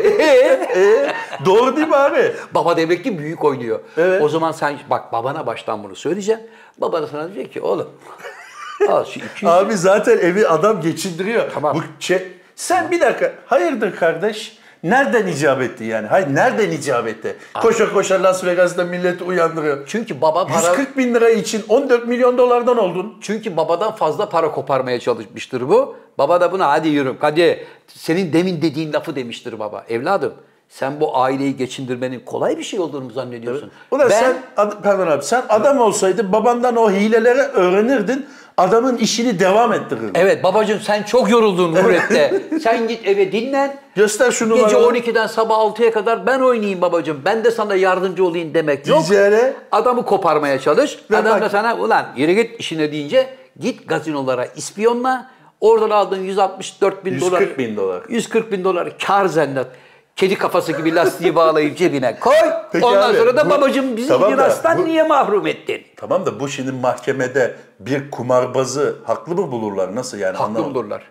E, doğru değil mi abi? Baba demek ki büyük oynuyor. Evet. O zaman sen bak babana baştan bunu söyleyeceksin. Baba da sana diyecek ki oğlum al şu iki yüz. Abi zaten evi adam geçindiriyor. Tamam. Bu şey, sen bir dakika, hayırdır kardeş? Nereden icap etti yani? Hayır, nereden icap etti? Koşa koşa Las Vegas'ta milleti uyandırıyor. Çünkü baba para yüz kırk bin lira için on dört milyon dolardan oldun. çünkü babadan fazla para koparmaya çalışmıştır bu. Baba da buna hadi yürü. Hadi senin demin dediğin lafı demiştir baba. Evladım sen bu aileyi geçindirmenin kolay bir şey olduğunu mu zannediyorsun? Ulan ben sen, ad- pardon abi, sen adam olsaydın babandan o hileleri öğrenirdin. Adamın işini devam ettirirdin. evet babacığım sen çok yoruldun Nuret'te. Sen git eve dinlen. Göster şu Gece numaraları. on ikiden sabah altıya kadar ben oynayayım babacığım. Ben de sana yardımcı olayım demek yok. Diyeceğine- Adamı koparmaya çalış. Ve Adam bak- da sana ulan yürü git işine deyince git gazinolara ispiyonla. Oradan aldığın yüz altmış dört bin yüz dolar. kırk bin dolar. yüz kırk bin dolar kar zannat. Kedi kafası gibi lastiği bağlayıp cebine koy. Peki Ondan abi, sonra da bu- babacığım bizi tamam da mirastan bu- niye mahrum ettin? Tamam da bu şimdi mahkemede bir kumarbazı haklı mı bulurlar? Nasıl yani? Haklı Anlamadım. bulurlar.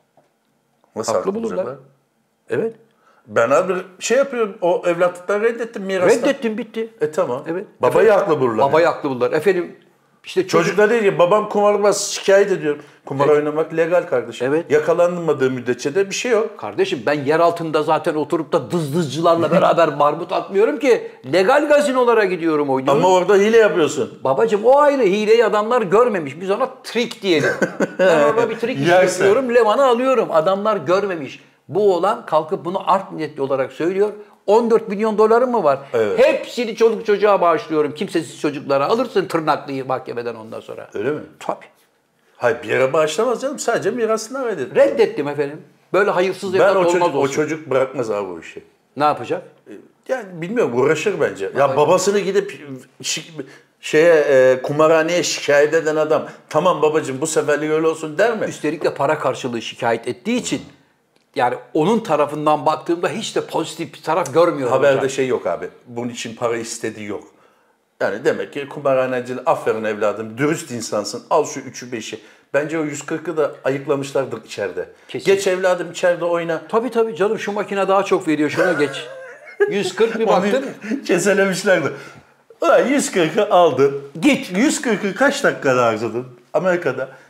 Nasıl Haklı haklı bulurlar. bulacaklar? Evet. Ben abi şey yapıyorum, o evlatlıktan reddettim mirastan. Reddettin bitti. E tamam. Evet. Babayı haklı bulurlar. Babayı haklı bulurlar. Efendim işte çocuk Çocuklar değil ki babam kumarbaz, şikayet ediyorum. Kumar oynamak legal kardeşim. Evet. Yakalanmadığı müddetçe de bir şey yok. kardeşim ben yer altında zaten oturup da dızdızcılarla beraber marmut atmıyorum ki. Legal gazinolara gidiyorum oynuyorum. Ama orada hile yapıyorsun. Babacım o ayrı hileyi adamlar görmemiş. Biz ona trik diyelim. Ben orada bir trik Yersen. işletiyorum, levanı alıyorum. Adamlar görmemiş. Bu oğlan kalkıp bunu art niyetli olarak söylüyor. on dört milyon dolarım mı var? Evet. Hepsini çoluk çocuğa bağışlıyorum. Kimsesiz çocuklara alırsın tırnaklıyı mahkemeden ondan sonra. Öyle mi? Tabii. Hayır, bir yere bağışlamaz canım. Sadece mirasından reddet. Reddettim efendim. Böyle hayırsız Ben evlat o olmaz çocuk, o olsun. çocuk bırakmaz abi bu işi. Ne yapacak? Yani bilmiyorum, uğraşır bence. Ya babasını gidip şi- şeye e, kumarhaneye şikayet eden adam tamam babacığım bu seferlik öyle olsun der mi? Üstelik de para karşılığı şikayet ettiği için yani onun tarafından baktığımda hiç de pozitif bir taraf görmüyorum. Haberde hocam. şey yok abi. Bunun için para istediği yok. Yani demek ki kumarhaneciler aferin evladım dürüst insansın al şu üçü beşi. Bence o yüz kırkı da ayıklamışlardır içeride. Kesin. Geç evladım içeride oyna. Tabii tabii canım şu makine daha çok veriyor şuna geç. yüz kırk bir baktın. Onu keselemişlerdi. Ulan yüz kırkı aldın. Git yüz kırkı kaç dakikada harcadın Amerika'da?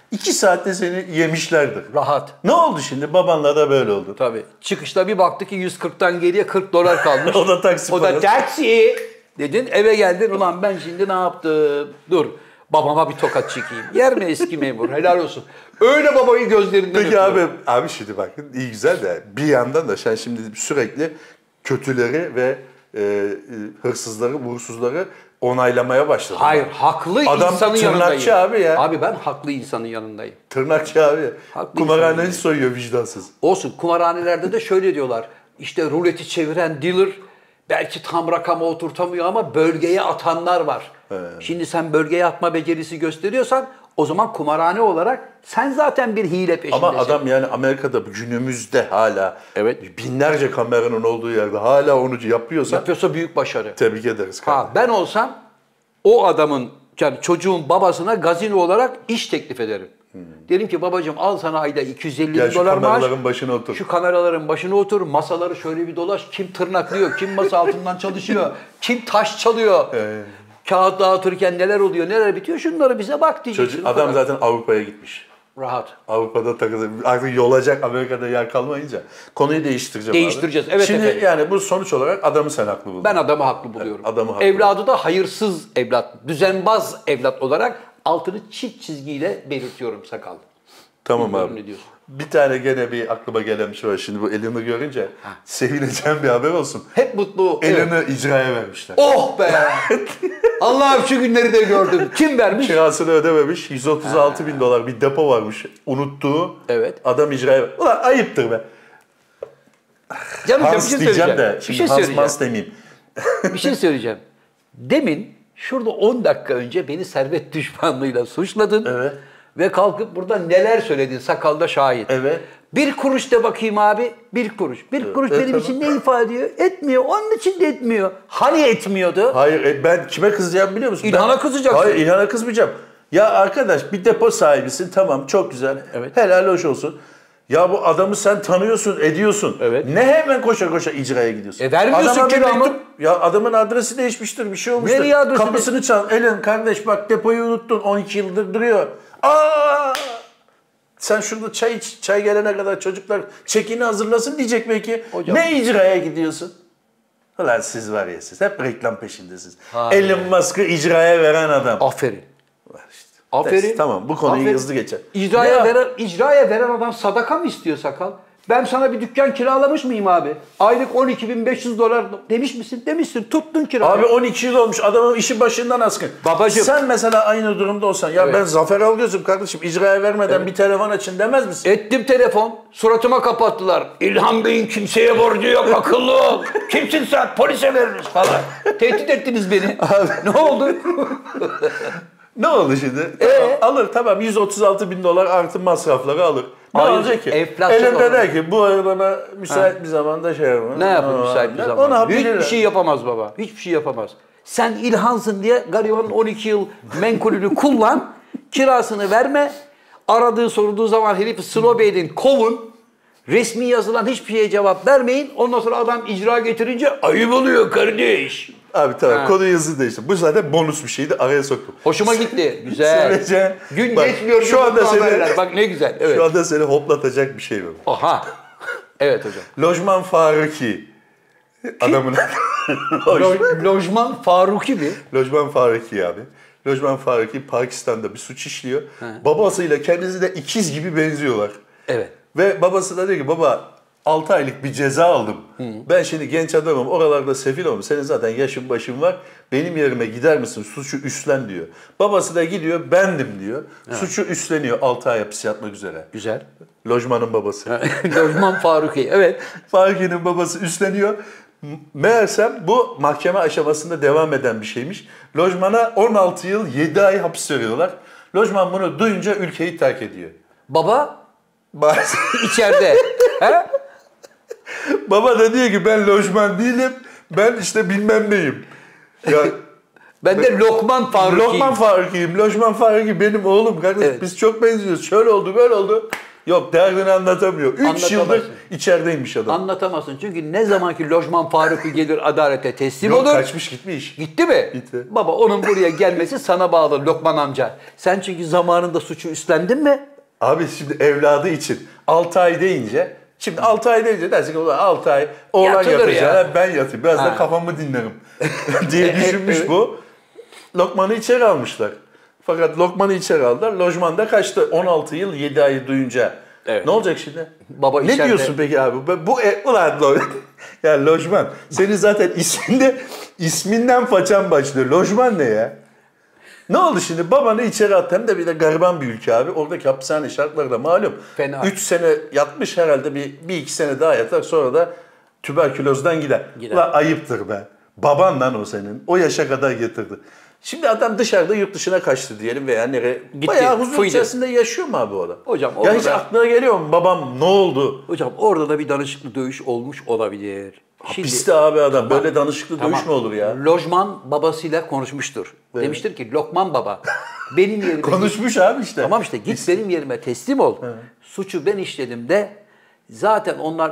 iki saatte seni yemişlerdir. Rahat. Ne oldu şimdi? Babanla da böyle oldu. Tabii. Çıkışta bir baktı ki yüz kırktan geriye kırk dolar kalmış. O da taksi O da parası. taksi dedin, eve geldin. Ulan ben şimdi ne yaptım? Dur. Babama bir tokat çekeyim. Yer mi eski memur? Helal olsun. Öyle babayı gözlerinden Peki öpüyorum. abi, abi şimdi bakın iyi güzel de bir yandan da sen şimdi sürekli kötüleri ve e, e, hırsızları, uğursuzları onaylamaya başladın. Hayır, haklı Adam insanın tırnakçı yanındayım. abi ya. Abi ben haklı insanın yanındayım. Tırnakçı abi. Haklı Kumarhanesi insan soyuyor vicdansız. Olsun, kumarhanelerde de şöyle diyorlar. İşte ruleti çeviren dealer belki tam rakama oturtamıyor ama bölgeye atanlar var. Evet. Şimdi sen bölgeye atma becerisi gösteriyorsan o zaman kumarhane olarak sen zaten bir hile peşindesin. Ama adam yani Amerika'da günümüzde hala Evet. binlerce kameranın olduğu yerde hala onu yapıyorsa yapıyorsa büyük başarı. tebrik ederiz. Ha, kardeşim. ben olsam o adamın, yani çocuğun babasına gazino olarak iş teklif ederim. Derim ki babacığım al sana ayda iki yüz elli Gel bin şu dolar maaş. kameraların başına otur. Şu kameraların başına otur, masaları şöyle bir dolaş. Kim tırnaklıyor, kim masa altından çalışıyor, kim taş çalıyor. Evet. Kağıt dağıtırken neler oluyor, neler bitiyor, şunları bize bak diyeceksin. Çocuk, o adam kadar. zaten Avrupa'ya gitmiş. Rahat. Avrupa'da takıldı. Artık yolacak Amerika'da yer kalmayınca. Konuyu değiştireceğim Değiştireceğiz, abi. evet Şimdi efendim. yani bu sonuç olarak adamı sen haklı buldun. Ben adamı haklı buluyorum. Evet, adamı haklı Evladı da hayırsız evlat, düzenbaz evlat olarak altını çift çizgiyle belirtiyorum sakal. Tamam Bilmiyorum abi. ne diyorsun. Bir tane gene bir aklıma gelen bir şey var. Şimdi bu elini görünce sevineceğim bir haber olsun. Hep mutlu. Elini Evet. icraya vermişler. Oh be! Allah'ım şu günleri de gördüm. Kim vermiş? Kirasını ödememiş. yüz otuz altı bin dolar bir depo varmış. Unuttuğu. Evet. Adam icraya ver. Ulan ayıptır be. Canım bir Hans şey diyeceğim söyleyeceğim. de. Bir Şimdi şey Hans söyleyeceğim. Mans demeyeyim. Bir şey söyleyeceğim. Demin şurada on dakika önce beni servet düşmanlığıyla suçladın. Evet. Ve kalkıp burada neler söyledin, sakalda şahit. Evet. Bir kuruş de bakayım abi, bir kuruş. Bir kuruş Evet, benim tamam. için ne ifade ediyor? Etmiyor, onun için de etmiyor. Hani etmiyordu? Hayır e, ben kime kızacağım biliyor musun? İlhan'a Ben- kızacaksın. Hayır İlhan'a kızmayacağım. Ya arkadaş bir depo sahibisin tamam çok güzel. Evet. Helal hoş olsun. Ya bu adamı sen tanıyorsun, ediyorsun. Evet. Ne hemen koşa koşa icraya gidiyorsun? E vermiyorsun Adama bir kiramı. mektup- Ya adamın adresi değişmiştir, bir şey olmuştur. Nereye adresi Kapısını çal. Elin kardeş bak depoyu unuttun, on iki yıldır duruyor. Aa! Sen şurada çay iç, çay gelene kadar çocuklar çekini hazırlasın diyecek belki. Hocam. Ne icraya gidiyorsun? Ulan siz var ya siz hep reklam peşindesiniz. Hayır. Elon Musk'ı icraya veren adam. Aferin. Var işte. Aferin. Neyse, tamam bu konuyu Aferin. hızlı geçer. İcraya Ya, veren, icraya veren adam sadaka mı istiyor sakal? Ben sana bir dükkan kiralamış mıyım abi? Aylık on iki bin beş yüz dolar demiş misin? Demişsin. Tuttun kirayı. Abi on iki yıl olmuş adamın işi başından askın. Babacım. Sen mesela aynı durumda olsan ya Evet. ben Zafer Algöz'üm kardeşim icraya vermeden bir telefon açın demez misin? Ettim telefon. Suratıma kapattılar. İlhan Bey'in kimseye borcu yok, akıllı ol. Kimsin sen? Polise veririz falan. Tehdit ettiniz beni. Ne oldu? Ne oldu şimdi? Ee? Tamam, alır tamam yüz otuz altı bin dolar artı masrafları alır. Ne Hayır, olacak ki? enflasyon Elimde olur. der ki bu ay bana müsait bir zamanda şey yapın. Ne yapayım müsait bir zaman? Ona Hiçbir şey yapamaz baba. Hiçbir şey yapamaz. Sen İlhansın diye garibanın on iki yıl menkulünü kullan. Kirasını verme. Aradığı sorulduğu zaman herifi slow edin, kovun. Resmi yazılan hiçbir şeye cevap vermeyin. Ondan sonra adam icra getirince ayıp oluyor kardeş. Abi tamam Ha. konuyu hızlı değiştir. Bu zaten bonus bir şeydi araya soktum. Hoşuma gitti. Güzel. Söyleyeceğim- Gün Bak, geçmiyor. şu anda seni- haberler. Bak ne güzel. Evet. Şu anda seni hoplatacak bir şey var. Aha. Evet hocam. Lojman Faruki. Adamın adı. Loj- Lo- Lojman Faruki mi? Lojman Faruki abi. Lojman Faruki Pakistan'da bir suç işliyor. Babasıyla kendisi de ikiz gibi benziyorlar. Evet. Ve babası da diyor ki baba altı aylık bir ceza aldım. Ben şimdi genç adamım oralarda sefil olmam. Senin zaten yaşın başın var. Benim yerime gider misin suçu üstlen diyor. Babası da gidiyor bendim diyor. Suçu üstleniyor altı ay hapis yatmak üzere. Güzel. Lojmanın babası. Lojman Faruki. Evet. Faruki'nin babası üstleniyor. M- Meğersem bu mahkeme aşamasında devam eden bir şeymiş. Lojmana on altı yıl yedi ay hapis veriyorlar. Lojman bunu duyunca ülkeyi terk ediyor. Baba Bazı- içeride. He? Baba da diyor ki ben lojman değilim. Ben işte bilmem neyim. Ya Ben de Lokman Faruki'yim. Lokman Faruki'yim. Lojman Faruki benim oğlum kardeş. Evet. Biz çok benziyoruz. Şöyle oldu böyle oldu. Yok derdini anlatamıyor. Üç Anlatamazsın. yıldır içerideymiş adam. Anlatamazsın. Çünkü ne zamanki lojman Faruk'u gelir adalete teslim Yok olur. kaçmış gitmiş. Gitti mi? Gitti. Baba onun buraya gelmesi sana bağlı Lokman amca. Sen çünkü zamanında suçu üstlendin mi? Abi şimdi evladı için altı ay deyince, şimdi altı ay deyince dersin ki altı ay oğlan Yatılır yatacağına ya. ben yatayım. Biraz Ha. da kafamı dinlerim diye düşünmüş bu. Lokman'ı içeri almışlar. Fakat Lokman'ı içeri aldılar. Lojmanda kaçtı? on altı yıl yedi ayı duyunca. Evet. Ne olacak şimdi? Baba ne içeride- diyorsun peki abi? Bu- Bu e, ulan lo- ya lojman. Senin zaten isminde isminden façan başlıyor. Lojman ne ya? Ne oldu şimdi? Babanı içeri attı. Hem de bir de gariban bir ülke abi. Oradaki hapishane şartları da malum. Fena. üç sene yatmış herhalde bir, bir iki sene daha yatar. Sonra da tüberkülozdan gider. Gider. Ulan ayıptır be. Baban lan o senin. O yaşa kadar getirdi. Şimdi adam dışarıda yurt dışına kaçtı diyelim veya nereye. Gitti, Bayağı huzur fıydı. içerisinde yaşıyor mu abi o adam? Hocam Ya orada hiç da- aklına geliyor mu babam ne oldu? Hocam orada da bir danışıklı dövüş olmuş olabilir. Hapiste abi adam. Böyle danışıklı dövüş mü olur ya? Lojman babasıyla konuşmuştur. Demiştir ki Lokman baba benim yerime Konuşmuş abi işte. Tamam işte git benim yerime teslim ol. Suçu ben işledim de zaten onlar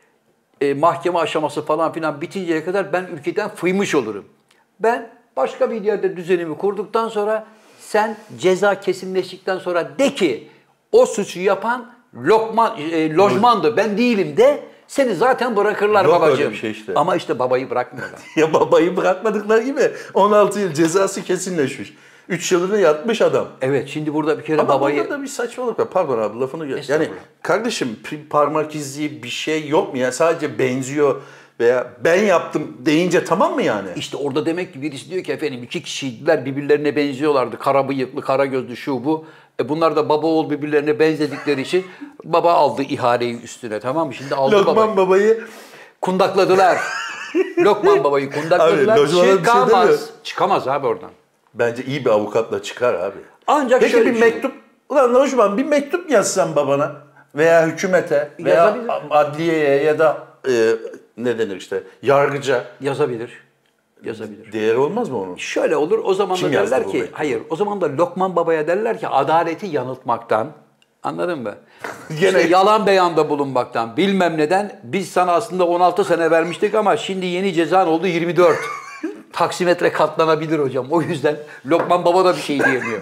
e, mahkeme aşaması falan filan bitinceye kadar ben ülkeden fıymış olurum. Ben başka bir yerde düzenimi kurduktan sonra sen ceza kesinleştikten sonra de ki o suçu yapan Lokman, e, lojmandı ben değilim de seni zaten bırakırlar Yok öyle babacığım. bir şey işte. Ama işte babayı bırakmıyorlar. Ya babayı bırakmadıkları gibi on altı yıl cezası kesinleşmiş. üç yılını yatmış adam. Evet şimdi burada bir kere Ama babayı... burada da bir saçmalık var. Pardon abi lafını gö- Yani Estağfurullah. kardeşim p- parmak izi bir şey yok mu ya? Sadece benziyor veya ben yaptım deyince tamam mı yani? İşte orada demek ki birisi diyor ki efendim iki kişiydiler birbirlerine benziyorlardı. Kara bıyıklı, kara gözlü şu bu. E bunlar da baba oğul birbirlerine benzedikleri için baba aldı ihaleyi üstüne tamam mı? Şimdi aldı Lokman babayı. babayı Kundakladılar. Lokman babayı kundakladılar. Abi, Lojman'a bir şey Çıkamaz. demiyor. Çıkamaz abi oradan. bence iyi bir avukatla çıkar abi. Ancak Peki şöyle bir bir şey mektup, ulan Lojman bir mektup yazsan babana veya hükümete veya Yazabilir. adliyeye ya da e, ne denir işte yargıca Yazabilir. Yazabilir. değeri olmaz mı onun? Şöyle olur o zaman Kim da yazdı derler bu ki mektubu? hayır o zaman da Lokman babaya derler ki adaleti yanıltmaktan anladın mı? Gene- İşte yalan beyanda bulunmaktan bilmem neden biz sana aslında on altı sene vermiştik ama şimdi yeni cezan oldu yirmi dört. Taksimetre katlanabilir hocam. O yüzden Lokman baba da bir şey diyemiyor.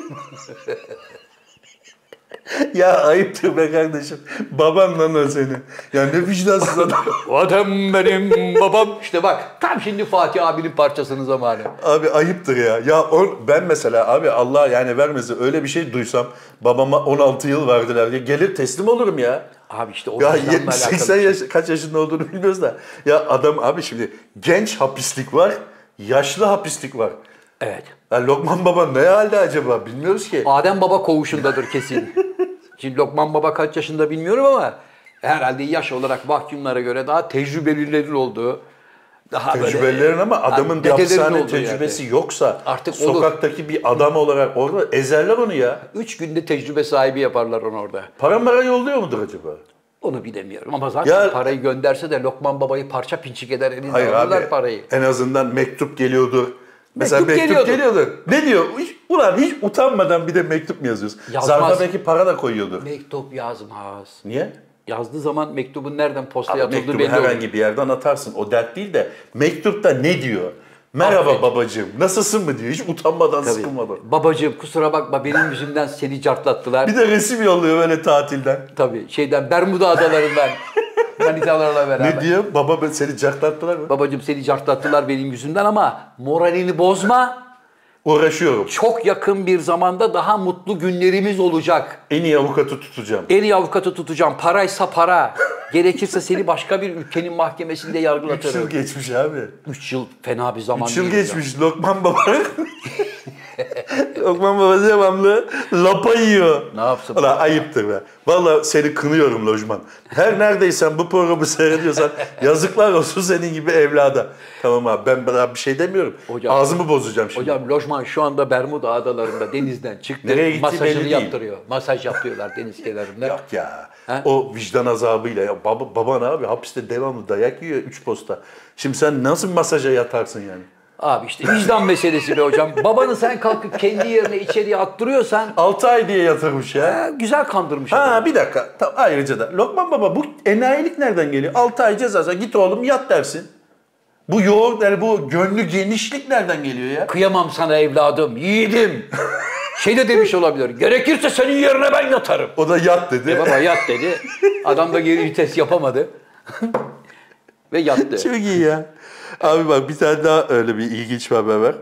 Ya ayıptır be kardeşim. Baban lan o seni. Ya ne vicdansız adam. O adam benim babam. İşte bak tam şimdi Fatih abinin parçasının zamanı. Abi ayıptır ya. Ya on, ben mesela abi Allah yani vermesin öyle bir şey duysam babama on altı yıl verdiler diye gelir teslim olurum ya. Abi işte o Ya vicdanla yetmiş alakalı seksen bir şey. yaş, kaç yaşında olduğunu bilmiyoruz da. Ya adam abi şimdi genç hapislik var, yaşlı hapislik var. Evet. Ya Lokman baba ne halde acaba bilmiyoruz ki. Adem Baba koğuşundadır kesin. Şimdi Lokman Baba kaç yaşında bilmiyorum ama herhalde yaş olarak mahkumlara göre daha tecrübelilerin olduğu, daha böyle- Tecrübelerin ama adamın bir dedelerin hapishane olduğu tecrübesi yerde. yoksa Artık olur. sokaktaki bir adam olarak orada ezerler onu ya. Üç günde tecrübe sahibi yaparlar onu orada. Para mara yolluyor mudur acaba? Onu bilemiyorum ama zaten Ya- parayı gönderse de Lokman Babayı parça pinçik eder elinden Hayır alırlar abi parayı. en azından mektup geliyordur. Mesela Mektup mektup, geliyordur. geliyordur. Ne diyor? Hiç, ulan hiç utanmadan bir de mektup mu yazıyorsun? Yazmaz. Zarfa belki para da koyuyordur. Mektup yazmaz. Niye? Yazdığı zaman mektubun nereden postaya Abi atıldığı mektubu belli olur. herhangi bir yerden atarsın. O dert değil de mektupta ne diyor? Merhaba Affet. babacığım, nasılsın mı diyor. Hiç utanmadan, Tabii. sıkılmadan. Babacığım kusura bakma benim yüzümden seni cartlattılar. Bir de resim yolluyor böyle tatilden. Tabii şeyden Bermuda adalarından manitalarla beraber. Ne diyor? Baba ben seni caklattılar mı? Babacığım seni cartlattılar benim yüzümden ama moralini bozma. Uğraşıyorum. Çok yakın bir zamanda daha mutlu günlerimiz olacak. En iyi avukatı tutacağım. En iyi avukatı tutacağım. Paraysa para. Gerekirse seni başka bir ülkenin mahkemesinde Üç yıl yargılatırım. geçmiş abi. Üç yıl fena bir zaman Üç yıl değil geçmiş. Lokman baba. Lokman baba devamlı lapa yiyor. Ne yapsın? Ulan ayıptır be. Vallahi seni kınıyorum Lojman. Her neredeysen bu programı seyrediyorsan yazıklar olsun senin gibi evlada. Tamam abi ben daha bir şey demiyorum. Hocam- Ağzımı bozacağım şimdi. Hocam Lojman şu anda Bermuda adalarında denizden çıktı. Nereye gittiği belli Masajını değil. yaptırıyor. Masaj yapıyorlar deniz kenarında. Yok ya. He? O vicdan azabıyla. Ya baba, baban abi hapiste devamlı dayak yiyor üç posta. Şimdi sen nasıl masaja yatarsın yani? Abi işte vicdan meselesi be hocam. Babanı sen kalkıp kendi yerine içeriye attırıyorsan altı ay diye yatırmış ya. ha, güzel kandırmış. Ha adamı. bir dakika. Tamam, ayrıca da Lokman Baba bu enayilik nereden geliyor? altı ay cezası. Git oğlum yat dersin. Bu yoğurt, yani bu gönlü genişlik nereden geliyor ya? Kıyamam sana evladım, yiğidim. Şey de demiş olabilir. Gerekirse senin yerine ben yatarım. O da yat dedi. E baba yat dedi. Adam da geri vites yapamadı. Ve yattı. Çok iyi ya. Abi bak bir tane daha öyle bir ilginç bir haber var.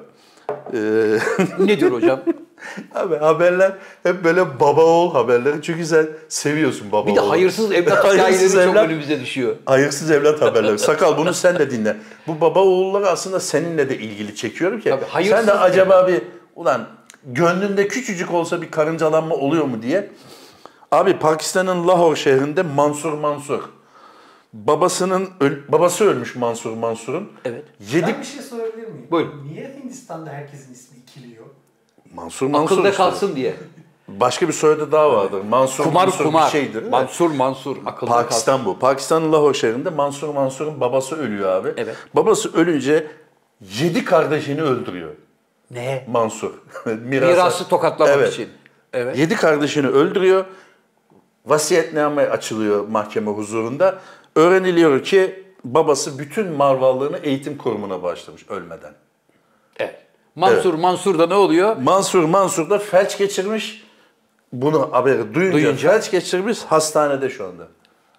Ee, Nedir hocam? abi haberler hep böyle baba oğul haberleri. Çünkü sen seviyorsun baba Bir de oğul. hayırsız evlat Hayırsız hikayeleri çok evlat- önümüze düşüyor. Hayırsız evlat haberleri. Sakal bunu sen de dinle. Bu baba oğulları aslında seninle de ilgili çekiyorum ki. Tabii, hayırsız sen de acaba bir ulan gönlünde küçücük olsa bir karıncalanma oluyor mu diye. Abi Pakistan'ın Lahore şehrinde Mansur Mansur. Babasının öl- babası ölmüş Mansur Mansur'un. Evet. Yedi Ben bir şey sorabilir miyim? Buyurun. Niye Hindistan'da herkesin ismi ikiliyor? Mansur Mansur Akılda işte. kalsın diye. Başka bir soyadı daha vardır. Mansur Kumar Mansur kumar. bir şeydir. Evet. Mansur Mansur. Akılda Pakistan bu. Pakistan'ın Lahore şehrinde Mansur Mansur'un babası ölüyor abi. Evet. Babası ölünce yedi kardeşini öldürüyor kalsın. Ne? Mansur. Mirası tokatlamak Evet. için. Evet. Yedi kardeşini öldürüyor. Vasiyetname açılıyor mahkeme huzurunda. Öğreniliyor ki babası bütün mal varlığını eğitim kurumuna bağışlamış ölmeden. Evet. Mansur Mansur'da ne oluyor? Mansur Mansur da felç geçirmiş. Bunu haberi duyunca, Duyunca- felç geçirmiş, hastanede şu anda.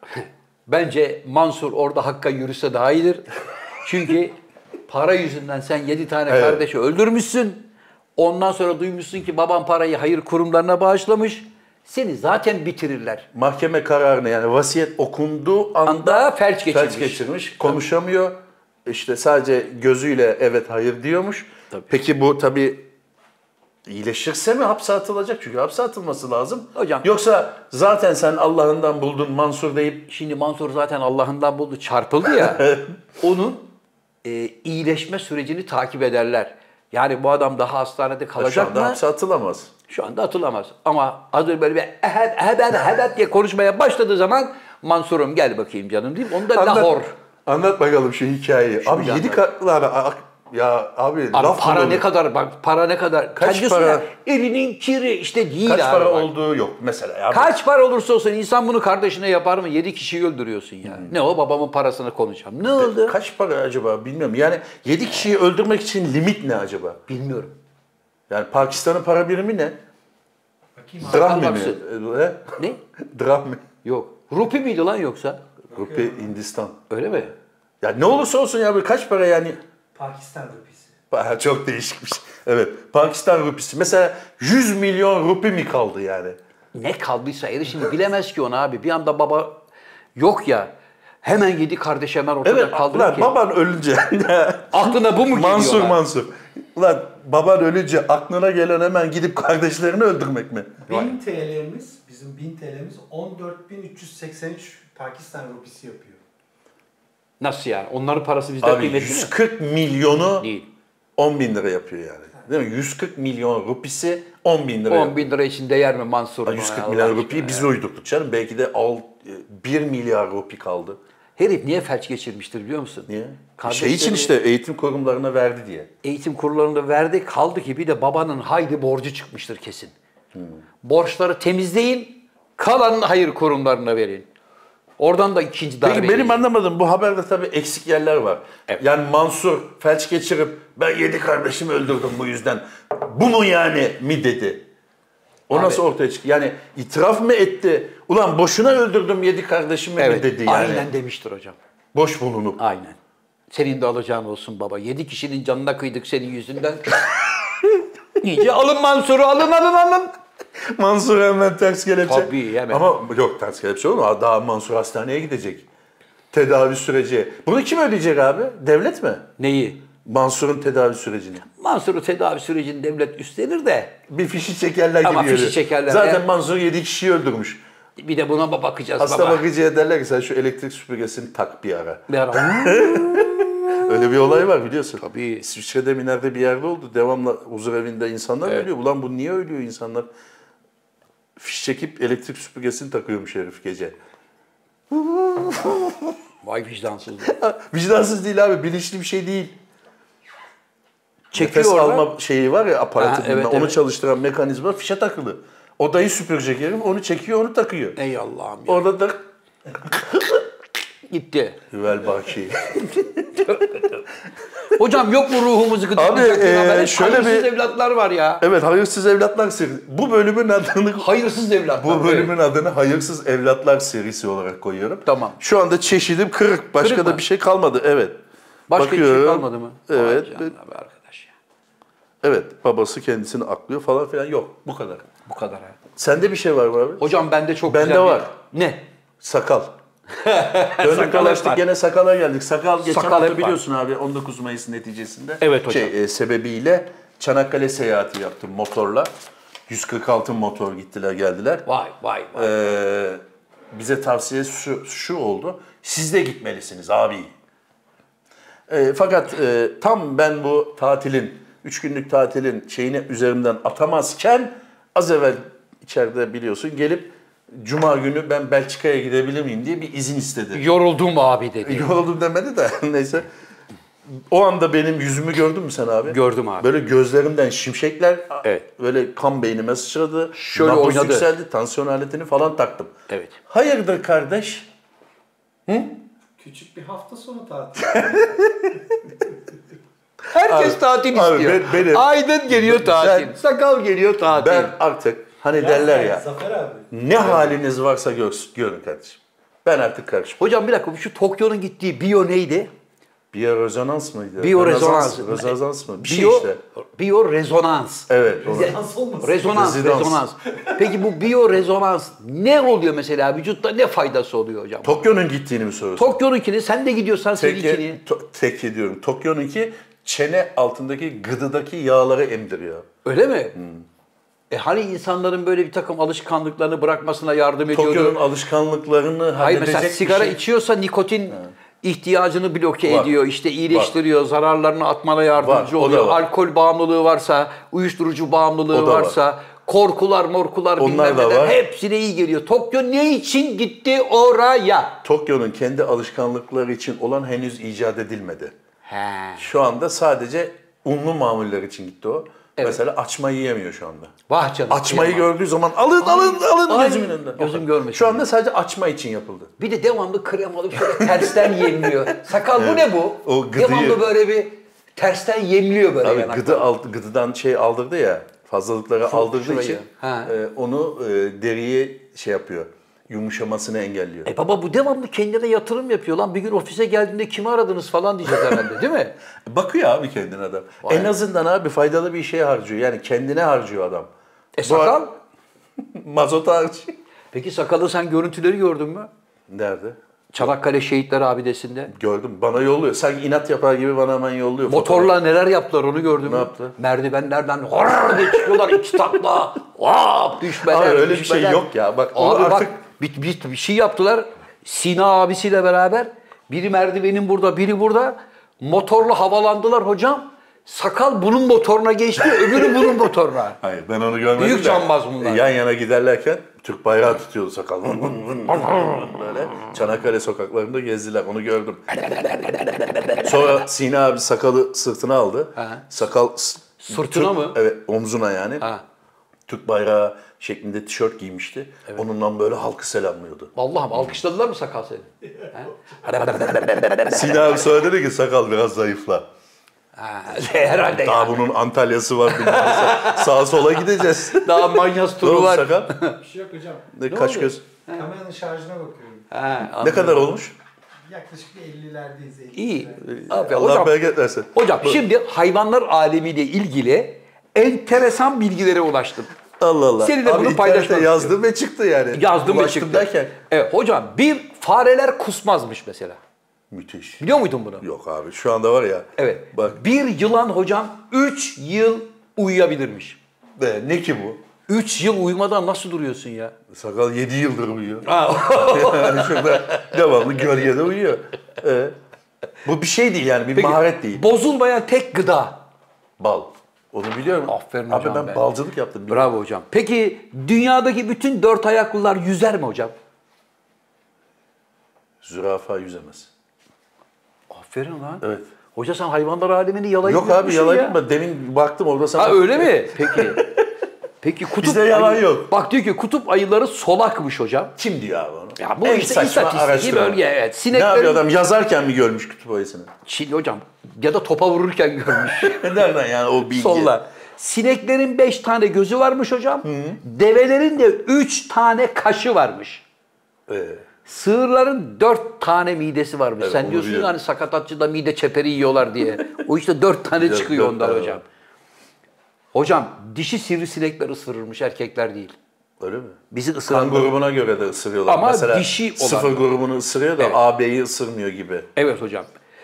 Bence Mansur orada Hakk'a yürüse daha iyidir. Çünkü para yüzünden sen yedi tane Evet. kardeşi öldürmüşsün. Ondan sonra duymuşsun ki baban parayı hayır kurumlarına bağışlamış. Seni zaten bitirirler. Mahkeme kararını, yani vasiyet okunduğu anda, Anda felç geçirmiş. felç geçirmiş. Konuşamıyor. İşte sadece gözüyle evet hayır diyormuş. Tabii. Peki bu tabii iyileşirse mi hapse atılacak? Çünkü hapse atılması lazım. Hocam- Yoksa zaten sen Allah'ından buldun Mansur deyip Şimdi Mansur zaten Allah'ından buldu, çarpıldı ya. Onun e, iyileşme sürecini takip ederler. Yani bu adam daha hastanede şu kalacak anda mı? hapse atılamaz. Şu anda atılamaz. Ama adı böyle bir ehed, ehed, ehed diye konuşmaya başladığı zaman Mansur'um gel bakayım canım deyip onu da Anlat, Lahor. anlat bakalım şu hikayeyi. Şunu abi bir yedi anlat. katlar ya abi, Abi laf para mı ne olur? kadar bak para ne kadar Kaç Sen diyorsun para? ya, elinin kiri işte değil Kaç abi para bak. olduğu yok mesela. Abi. Kaç para olursa olsun insan bunu kardeşine yapar mı? Yedi kişiyi öldürüyorsun ya. Ne o babamın parasını konuşacağım. Ne oldu? Kaç para acaba bilmiyorum. Yani yedi kişiyi öldürmek için limit ne acaba? Bilmiyorum. Yani Pakistan'ın para birimi ne? Bakayım abi. Drahmi mi? baksın. E, Ne? Drahmi. Yok. Rupi miydi lan yoksa? Rupi Hindistan. Öyle mi? Ya ne olursa olsun ya bir kaç para yani? Pakistan rupisi. Bayağı çok değişikmiş. Evet. Pakistan rupisi. Mesela yüz milyon rupi mi kaldı yani? Ne kaldıysa eri şimdi bilemez ki onu abi. Bir anda baba yok ya. Hemen yedi kardeş hemen ortada Evet. kaldırır Ulan ki. baban ölünce. Aklına bu mu geliyor? Mansur lan? Mansur. Ulan baban ölünce aklına gelen hemen gidip kardeşlerini öldürmek mi? bin T L'miz, bizim bin T L'miz on dört bin üç yüz seksen üç Pakistan rupisi yapıyor. Nasıl yani? Onların parası bizden Abi kıymetli yüz mi? kırk milyonu Değil. on bin lira yapıyor yani. Değil mi? yüz kırk milyon rupisi on bin lira on yapıyor. bin lira için değer mi Mansur? yüz kırk Allah milyar aşkına rupiyi ya. biz uydurduk canım. Belki de al, bir milyar rupi kaldı. Herif niye felç geçirmiştir biliyor musun? Niye? Kardeşleri Şey için işte eğitim kurumlarına verdi diye. eğitim kurullarında verdi. Kaldı ki bir de babanın haydi borcu çıkmıştır kesin. Borçları temizleyin, kalanını hayır kurumlarına verin. Oradan da ikinci darbe. Peki benim yiyecek. anlamadığım bu haberde tabii eksik yerler var. Evet. Yani Mansur felç geçirip ben yedi kardeşimi öldürdüm bu yüzden. Bu mu yani mi dedi? O Abi- nasıl ortaya çıktı? Yani itiraf mı etti? Ulan boşuna öldürdüm yedi kardeşimi mi Evet, dedi yani? aynen demiştir hocam. Boş bulunup. Aynen. Senin de alacağın olsun baba. Yedi kişinin canına kıydık senin yüzünden. İyice alın Mansur'u alın alın alın. Mansur hemen ters kelepçe. Tabii, hemen. Ama yok ters kelepçe olur mu? Daha Mansur hastaneye gidecek. Tedavi süreci. Bunu kim ödeyecek abi? Devlet mi? Neyi? Mansur'un tedavi sürecini. Mansur'u tedavi sürecini devlet üstlenir de Bir fişi çekerler Ama gibi. fişi öyle. çekerler. Zaten Ya. Mansur yedi kişiyi öldürmüş. bir de buna mı bakacağız Hasta baba? bakıcıya derler ki sen şu elektrik süpürgesini tak bir ara. Bir ara. Öyle bir olay var biliyorsun. Tabii. İsviçre'de mi nerede bir yerde oldu. Devamlı huzur evinde insanlar Evet. ölüyor. Ulan bu niye ölüyor insanlar? Fiş çekip elektrik süpürgesini takıyormuş herif gece. Vay vicdansız. Vicdansız değil abi. Bilinçli bir şey değil. Çekiyor nefes orada. alma şeyi var ya aparatı, Ha, evet, onu evet. çalıştıran mekanizma fişe takılı. Odayı süpürecek herif onu çekiyor onu takıyor. Ey Allah'ım ya. Orada da Gitti. Hüvel Baki. Hocam yok mu ruhumuzu Abi, gıdıklayacak? e, Böyle şöyle hayırsız bir- evlatlar var ya. Evet, hayırsız evlatlar serisi. Bu bölümün adını Hayırsız evlatlar. bu bölümün evet. adını hayırsız evlatlar serisi olarak koyuyorum. Tamam. Şu anda çeşidim kırık. Başka Kırık da mı? bir şey kalmadı. Evet. Başka bir şey Bakıyorum. kalmadı mı? Evet. Vay canına be arkadaş ya. Evet. Babası kendisini aklıyor falan filan. Yok. Bu kadar. Bu kadar ha. Sende bir şey var mı abi? Hocam bende çok Bende güzel bir- var. Ne? Sakal. Dönüp Sakal dolaştık var. gene sakala geldik. Sakal geçen Sakal hafta hep var. biliyorsun abi on dokuz Mayıs neticesinde. Evet hocam. Şey, e, sebebiyle Çanakkale seyahati yaptım motorla. yüz kırk altı motor gittiler geldiler. Vay vay vay. Ee, bize tavsiye şu, şu oldu. Siz de gitmelisiniz abi. Ee, fakat e, tam ben bu tatilin, üç günlük tatilin şeyini üzerimden atamazken az evvel içeride biliyorsun gelip Cuma günü ben Belçika'ya gidebilir miyim diye bir izin istedi. Yoruldum abi dedi. Yoruldum demedi de neyse. O anda benim yüzümü gördün mü sen abi? Gördüm abi. Böyle gözlerimden şimşekler, Evet. böyle kan beynime sıçradı. Şöyle nabız oynadı. yükseldi, tansiyon aletini falan taktım. Evet. Hayırdır kardeş? Küçük bir hafta sonu tatil. Herkes Abi- tatil abi istiyor. ben- benim- Aydın geliyor tatil. Ben- Sakal geliyor tatil. Ben artık hani derler ya, Zafer abi. ne haliniz varsa gör, görün kardeşim. Ben artık karışmam. Hocam bir dakika şu Tokyo'nun gittiği biyo neydi? Biyorezonans mıydı? Biyorezonans. Rezonans, rezonans mı? Bir şey Biyo, işte. biyorezonans. Evet. Onu. Rezonans olmasın? Rezonans, Rezidans. rezonans. Peki bu biyorezonans ne oluyor mesela? Vücutta ne faydası oluyor hocam? Tokyo'nun gittiğini mi soruyorsun? Tokyo'nunkini sen de gidiyorsan Tekke, seninkini. to, tekke diyorum. Tokyo'nunki çene altındaki gıdıdaki yağları emdiriyor. Öyle mi? E hani insanların böyle bir takım alışkanlıklarını bırakmasına yardım ediyordu. Tokyo'nun alışkanlıklarını Hayır halledecek mesela sigara bir şey. içiyorsa nikotin ihtiyacını bloke Var. ediyor. İşte iyileştiriyor, zararlarını atmana yardımcı Var, o da oluyor. var. Alkol bağımlılığı varsa, uyuşturucu bağımlılığı O da var. varsa, korkular, morkular Onlar bilmem da neler var. hepsine iyi geliyor. Tokyo ne için gitti oraya? Tokyo'nun kendi alışkanlıkları için olan henüz icat edilmedi. He. Şu anda sadece unlu mamuller için gitti o. Evet. Mesela açma yiyemiyor şu anda. Vah canım. Açmayı kıyamam. gördüğü zaman alın alın alın ay, gözümün önünden. gözüm görmesin. Şu anda sadece açma için yapıldı. Bir de devamlı krem alıp şöyle tersten yemliyor. Sakal bu ne bu? O gıdıyı- Devamlı böyle bir tersten yemliyor böyle Abi yanaktan. gıdı alt, gıdıdan şey aldırdı ya, fazlalıkları aldırdığı şurayı. için Ha. e, onu e, deriye şey yapıyor, yumuşamasını engelliyor. E baba bu devamlı kendine yatırım yapıyor lan. Bir gün ofise geldiğinde kimi aradınız falan diyeceğiz herhalde değil mi? Bakıyor abi kendine adam. Vay. En azından abi faydalı bir şeye harcıyor. Yani kendine harcıyor adam. E Bu sakal? ar- Mazota harcıyor. Peki sakalı sen görüntüleri gördün mü? Nerede? Çanakkale Şehitler Abidesi'nde. Gördüm. Bana yolluyor. Sanki inat yapar gibi bana hemen yolluyor. Motorla neler yaptılar onu gördün mü? Ne yaptı? Merdivenlerden hor diye çıkıyorlar iki takla. Vap düşmeler. Abi öyle bir şey düşmeler. yok ya. Bak onu Abi artık bak bir, bir, bir şey yaptılar. Sina abisiyle beraber. Biri merdivenin burada, biri burada. Motorla havalandılar hocam. Sakal bunun motoruna geçti, öbürü bunun motoruna. Hayır ben onu görmedim. Büyük de, cambaz bunlar. Yan yana giderlerken Türk bayrağı tutuyordu sakal. Böyle Çanakkale sokaklarında gezdiler. Onu gördüm. Sonra Sina abi sakalı sırtına aldı. Ha. Sakal s- Sırtına Türk- mı? Evet omzuna yani. Ha. Türk bayrağı şeklinde tişört giymişti. Onunla böyle halkı selamlıyordu. Allah'ım alkışladılar mı sakal seni? Sina abi sonra dedi ki sakal biraz zayıfla. Ha, herhalde Daha yani. bunun Antalya'sı var. bilmem ne. Sağa sola gideceğiz. Daha manyas Ne turu oldu var. sakal? Bir şey yok hocam. Ne, kaç oldu? göz? Kameranın şarjına bakıyorum. Ha, Ne anladım. kadar olmuş? Yaklaşık bir ellilerdeyiz. İyi. ellilerde. Aferin. Allah Hocam, bereket versin. hocam şimdi hayvanlar alemiyle ilgili enteresan bilgilere ulaştım. Allah Allah. Seninle Abi bunu internete paylaşmak yazdım ve çıktı yani. Yazdım ve Ulaştım çıktı. derken. Evet hocam bir fareler kusmazmış mesela. Müthiş. Biliyor muydun bunu? Yok abi şu anda var ya. Evet. Bak Bir yılan hocam üç yıl uyuyabilirmiş. be, ne ki bu? üç yıl uyumadan nasıl duruyorsun ya? Sakal yedi yıldır uyuyor. Ha, Yani şurada devamlı gölgede uyuyor. Ee, bu bir şey değil yani bir Peki, maharet değil. bozulmayan tek gıda. Bal. Onu biliyorum. Aferin abi hocam ben be. balcılık yaptım. Bravo hocam. Peki dünyadaki bütün dört ayaklılar yüzer mi hocam? Zürafa yüzemez. Aferin lan. Evet. Hoca sen hayvanlar alemini yalayıp Yok abi yalayıp ya. mı? Demin baktım orada sana. Ha öyle mi? Peki. Peki kutup Bizde yalan ayı, yok. Bak diyor ki kutup ayıları solakmış hocam. Kim diyor abi onu? Ya bu En işte saçma istatistiki araştırma. bölge. Evet. Ne yapıyor Sineklerin... adam? Yazarken mi görmüş kutup ayısını? Çin hocam ya da topa vururken görmüş. Nereden yani o bilgi? Solla. Sineklerin beş tane gözü varmış hocam. Hı-hı. Develerin de üç tane kaşı varmış. Ee, Sığırların dört tane midesi varmış. Evet, Sen diyorsun biliyorum. yani sakatatçıda mide çeperi yiyorlar diye. O işte dört tane Dört- çıkıyor dört ondan tane hocam. var. Hocam dişi sivrisinekler ısırırmış, erkekler değil. Öyle mi? Bizi Kan ısıran... grubuna göre de ısırıyorlar. Ama Mesela dişi olan- sıfır grubunu ısırıyor da Evet. A B'yi ısırmıyor gibi. Evet hocam.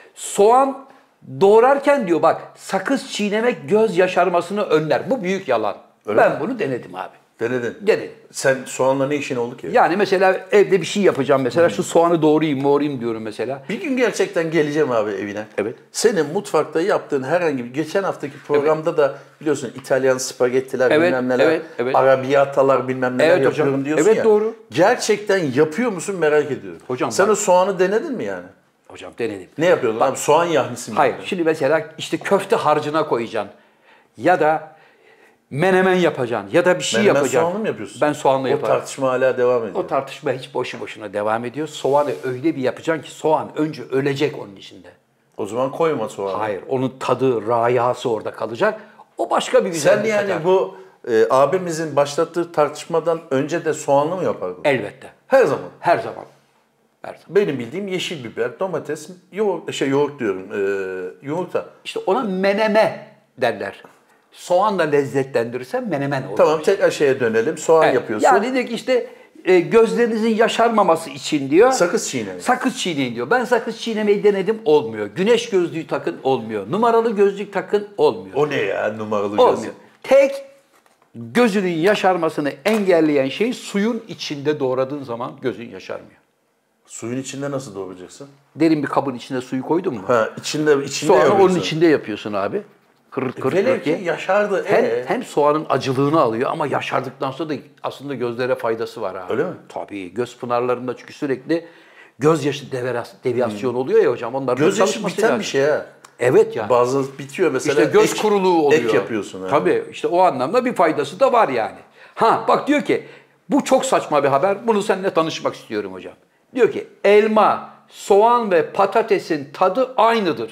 Soğan doğrarken diyor bak sakız çiğnemek göz yaşarmasını önler. Bu büyük yalan. Öyle ben mi? bunu denedim abi. Denedin. Denedim. Sen soğanla ne işin oldu ki? Yani mesela evde bir şey yapacağım mesela şu soğanı doğrayayım doğrayayım diyorum mesela. Bir gün gerçekten geleceğim abi evine. Evet. Senin mutfakta yaptığın herhangi bir... Geçen haftaki programda da biliyorsun İtalyan spagettiler Evet, bilmem neler, evet, evet. arabiyatalar bilmem neler Evet yapıyorum hocam. diyorsun Evet, ya. doğru. Gerçekten yapıyor musun merak ediyorum. Hocam Sen bak- o soğanı denedin mi yani? Hocam denedim. Ne yapıyordun abi? Soğan yahnisi mi? Hayır yapıyordun? şimdi mesela işte köfte harcına koyacaksın. Ya da menemen yapacaksın. Ya da bir şey Menemen yapacaksın. soğanlı mı yapıyorsun? Ben soğanla O yaparım. tartışma hala devam ediyor. O tartışma hiç boşu boşuna devam ediyor. Soğanı öyle bir yapacaksın ki soğan önce ölecek onun içinde. O zaman koyma soğanı. Hayır, onun tadı, rayası orada kalacak. O başka bir güzellik Sen yani katar. bu e, abimizin başlattığı tartışmadan önce de soğanlı mı yapardın? Elbette. Her zaman. Her zaman. Her zaman. Benim bildiğim yeşil biber, domates, yoğurt, şey yoğurt diyorum, e, yumurta. İşte ona meneme derler. Soğanla lezzetlendirirsen menemen olur. Tamam tekrar şeye dönelim. Soğan Evet, yapıyorsun. Yani diyor ki işte e, gözlerinizin yaşarmaması için diyor. Sakız çiğneyin. Sakız çiğneyin diyor. Ben sakız çiğnemeyi denedim olmuyor. Güneş gözlüğü takın olmuyor. Numaralı gözlük takın olmuyor. O ne ya numaralı Olmuyor. gözlük? Tek gözünün yaşarmasını engelleyen şey suyun içinde doğradığın zaman gözün yaşarmıyor. Suyun içinde nasıl doğrayacaksın? Derin bir kabın içine suyu koydun mu? Ha içinde içinde Soğanı onun yapıyorsun. içinde yapıyorsun abi. Kırık kırık Velev kırık ki ye. yaşardı. Hem, ee? hem soğanın acılığını alıyor ama yaşardıktan sonra da aslında gözlere faydası var abi. Öyle mi? Tabii. Göz pınarlarında çünkü sürekli gözyaşı deveras- deviyasyon oluyor ya hocam. Onlar Gözyaşı biten bir şey ha. Evet ya. Bazı bitiyor mesela. İşte göz ek- kuruluğu oluyor. Ek yapıyorsun. ha. Tabii işte o anlamda bir faydası da var yani. Ha bak diyor ki bu çok saçma bir haber. Bunu seninle tanışmak istiyorum hocam. Diyor ki elma, soğan ve patatesin tadı aynıdır.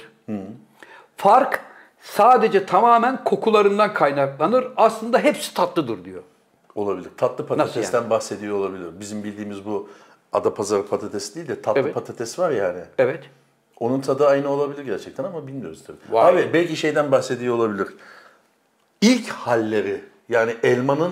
Fark sadece tamamen kokularından kaynaklanır. Aslında hepsi tatlıdır diyor. Olabilir. Tatlı patatesten bahsediyor olabilir. Bizim bildiğimiz bu Adapazarı patatesi değil de tatlı Evet. patates var yani. Evet. Onun tadı aynı olabilir gerçekten ama bilmiyoruz tabii. Vay. Abi belki şeyden bahsediyor olabilir. İlk halleri yani elmanın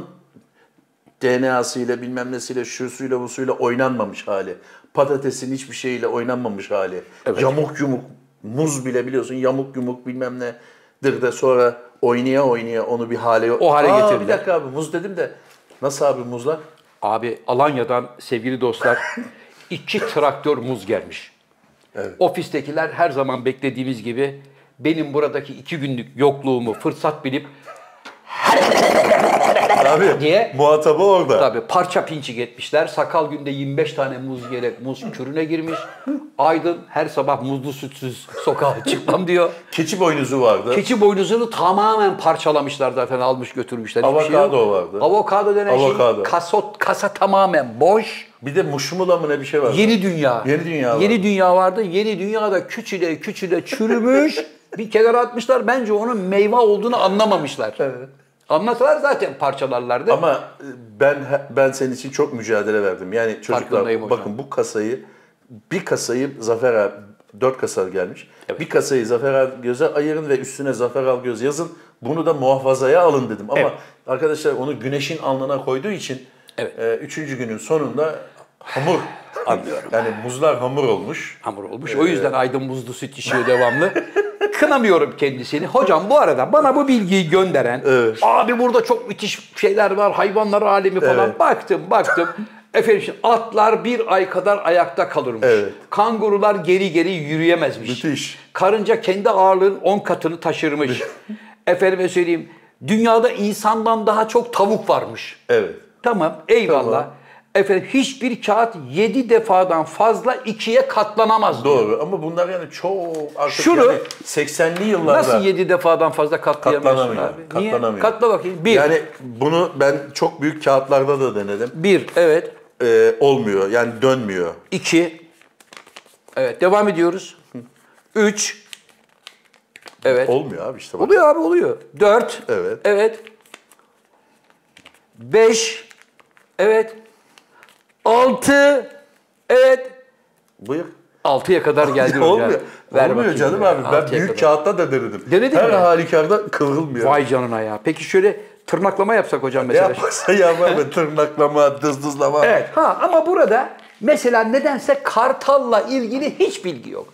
D N A'sıyla bilmem nesiyle şusuyla busuyla oynanmamış hali. Patatesin hiçbir şeyle oynanmamış hali. Evet. Yamuk yumuk muz bile biliyorsun yamuk yumuk bilmem nedir de sonra oynaya oynaya onu bir hale... O hale Aa, getirdiler. Bir dakika abi muz dedim de nasıl abi muzlar? Abi Alanya'dan sevgili dostlar iki traktör muz gelmiş. Evet. Ofistekiler her zaman beklediğimiz gibi benim buradaki iki günlük yokluğumu fırsat bilip Abi Niye? muhatabı orada. tabii parça pinçik etmişler. Sakal günde yirmi beş tane muz yiyerek muz kürüne girmiş. Aydın her sabah muzlu sütsüz sokağa çıkmam diyor. Keçi boynuzu vardı. Keçi boynuzunu tamamen parçalamışlar zaten almış götürmüşler. Hiçbir şey yok. Avokado vardı. Avokado denen Avokado. şey kasot, kasa tamamen boş. Bir de muşmula mı ne bir şey vardı. Yeni dünya. Yeni dünya Yeni vardı. dünya vardı. Yeni dünyada küçüle küçüle çürümüş. Bir kenara atmışlar. Bence onun meyve olduğunu anlamamışlar. Evet. Anlasalar zaten parçalarlardı. Ama ben ben senin için çok mücadele verdim. Yani çocuklar Farkındayım hocam. bakın bu kasayı bir kasayı Zafer abi dört kasa gelmiş. Evet. Bir kasayı Zafer Algöz'e ayırın ve üstüne Zafer Algöz yazın. Bunu da muhafazaya alın dedim. Ama Evet. arkadaşlar onu güneşin alnına koyduğu için Evet. e, üçüncü günün sonunda hamur. Anlıyorum. Yani muzlar hamur olmuş. Hamur olmuş. O yüzden Aydın muzlu süt içiyor devamlı. Kınamıyorum kendisini. Hocam bu arada bana bu bilgiyi gönderen, Evet. abi burada çok müthiş şeyler var, hayvanlar alemi falan. Evet. Baktım, baktım. Efendim şimdi atlar bir ay kadar ayakta kalırmış. Evet. Kangurular geri geri yürüyemezmiş. Müthiş. Karınca kendi ağırlığının on katını taşırmış. Efendime söyleyeyim, dünyada insandan daha çok tavuk varmış. Evet. Tamam, eyvallah. Tamam. Efendim hiçbir kağıt yedi defadan fazla ikiye katlanamaz diyor. Doğru ama bunlar yani çok artık Şunu- yani seksenli yıllarda Nasıl yedi defadan fazla katlayamıyorsun katlanamıyor. abi? Niye? Katlanamıyor. Katla bakayım. Bir. Yani bunu ben çok büyük kağıtlarda da denedim. Bir, evet. Ee, olmuyor yani dönmüyor. İki. Evet, devam ediyoruz. Üç. Evet. Olmuyor abi işte bak. Oluyor abi, oluyor. Dört. Evet. Evet. Beş. Evet. Altı. Evet. Buyur. Altıya kadar geldi hocam. Olmuyor. Ver Olmuyor bakayım canım ya. abi. Ben Altıya büyük kadar. kağıtta da denedim. Denedin Her mi? halükarda kıvrılmıyor. Vay canına ya. Peki şöyle tırnaklama yapsak hocam Ne mesela. yaparsa yapar be, tırnaklama, dızlızlama. Evet. Ha ama burada mesela nedense Kartal'la ilgili hiç bilgi yok.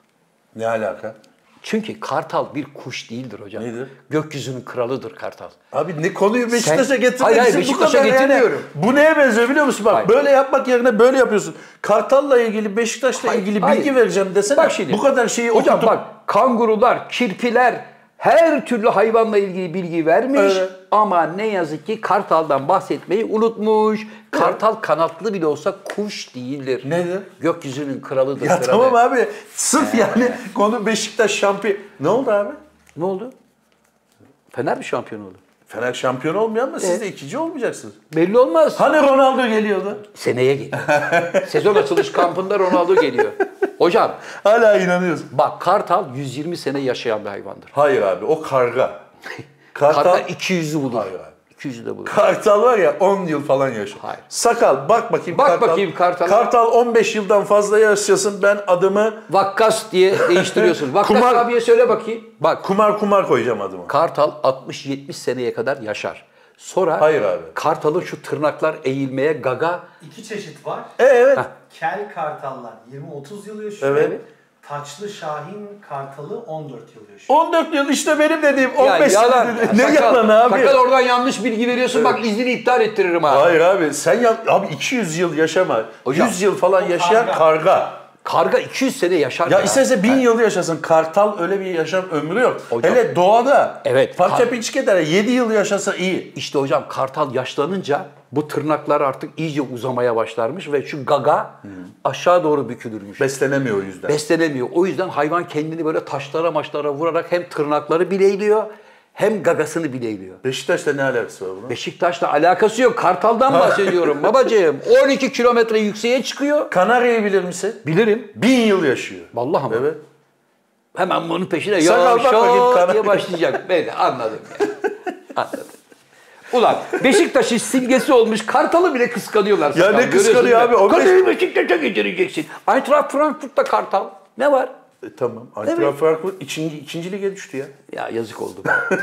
Ne alaka? Çünkü Kartal bir kuş değildir hocam. Nedir? Gökyüzünün kralıdır Kartal. Abi ne konuyu Beşiktaş'a Sen- getirmek Hayır, hayır, için bu Beşiktaş'a kadar yani. getirmiyorum. Bu neye benziyor biliyor musun? Bak Hayır. böyle yapmak yerine böyle yapıyorsun. Kartal'la ilgili, Beşiktaş'la Hayır, ilgili hayır. bilgi vereceğim desene. Bak şimdi. Bu kadar şeyi Hocam okutup... bak, kangurular, kirpiler, her türlü hayvanla ilgili bilgi vermiş Evet. ama ne yazık ki Kartal'dan bahsetmeyi unutmuş. Kartal kanatlı bile olsa kuş değildir. Nedir? Gökyüzünün kralıdır. Ya kralı. tamam abi. Sırf yani konu Beşiktaş şampiyon. Ne oldu abi? Ne oldu? Fener mi şampiyon oldu? Fener şampiyon olmuyor ama siz de ikinci olmayacaksınız. Belli olmaz. Hani Ronaldo geliyordu? Seneye geliyor. Sezon açılış kampında Ronaldo geliyor. Hocam Hala inanıyorsun. bak, Kartal yüz yirmi sene yaşayan bir hayvandır. Hayır abi o karga. Kartal, Kartal iki yüzü bulur. Hayır abi. iki yüzü de bulur. Kartal var ya on yıl falan yaşıyor. Hayır. Sakal bak bakayım Bak Kartal. bakayım Kartal'a. Kartal on beş yıldan fazla yaşasın ben adımı Vakkas diye değiştiriyorsun. Vakkas Kumar- abiye söyle bakayım. Bak, kumar kumar koyacağım adımı. Kartal altmış yetmiş seneye kadar yaşar. Sonra Hayır abi. Kartal'ın şu tırnaklar eğilmeye gaga. İki çeşit var. E, evet. Kel kartallar yirmi otuz yıl yaşıyor. Evet. Taçlı Şahin kartalı on dört yıl yaşıyor. on dört yıl işte benim dediğim on Ya beş yalan. yıl. Ya Ne sakal- yalan abi? Sakal oradan yanlış bilgi veriyorsun. Bak iznini iptal ettiririm ha. Hayır abi sen ya abi iki yüz yıl yaşama. Hocam, yüz yıl falan yaşayan karga. karga. Karga iki yüz sene yaşar. Ya isterse bin yıl yaşasın. Kartal öyle bir yaşam ömrü yok. Hocam- Hele doğada Evet, parça kar- pinçik eder. yedi yıl yaşasa iyi. İşte hocam Kartal yaşlanınca bu tırnaklar artık iyice uzamaya başlarmış ve şu gaga aşağı doğru bükülürmüş. Beslenemiyor o yüzden. Beslenemiyor. O yüzden hayvan kendini böyle taşlara maçlara vurarak hem tırnakları bileyliyor hem gagasını bileyliyor. Beşiktaş'ta ne alakası var bunun? Beşiktaş'la alakası yok. Kartal'dan bahsediyorum babacığım. on iki kilometre yükseğe çıkıyor. Kanarya'yı bilir misin? Bilirim. Bin yıl yaşıyor. Vallahi mi? Evet. Hemen bunun peşine Sakal bak bakayım yaşa Kanarya. diye başlayacak. Ben anladım ya. Anladım. Ulan Beşiktaş'ın simgesi olmuş Kartal'ı bile kıskanıyorlar. Ya ne kıskanıyor abi? O Kartal'ı Beşiktaş'a getireceksin. Eintracht Frankfurt'ta Kartal. Ne var? E, tamam. Eintracht Frankfurt ikinci, ikinci lige düştü ya. Ya yazık oldu.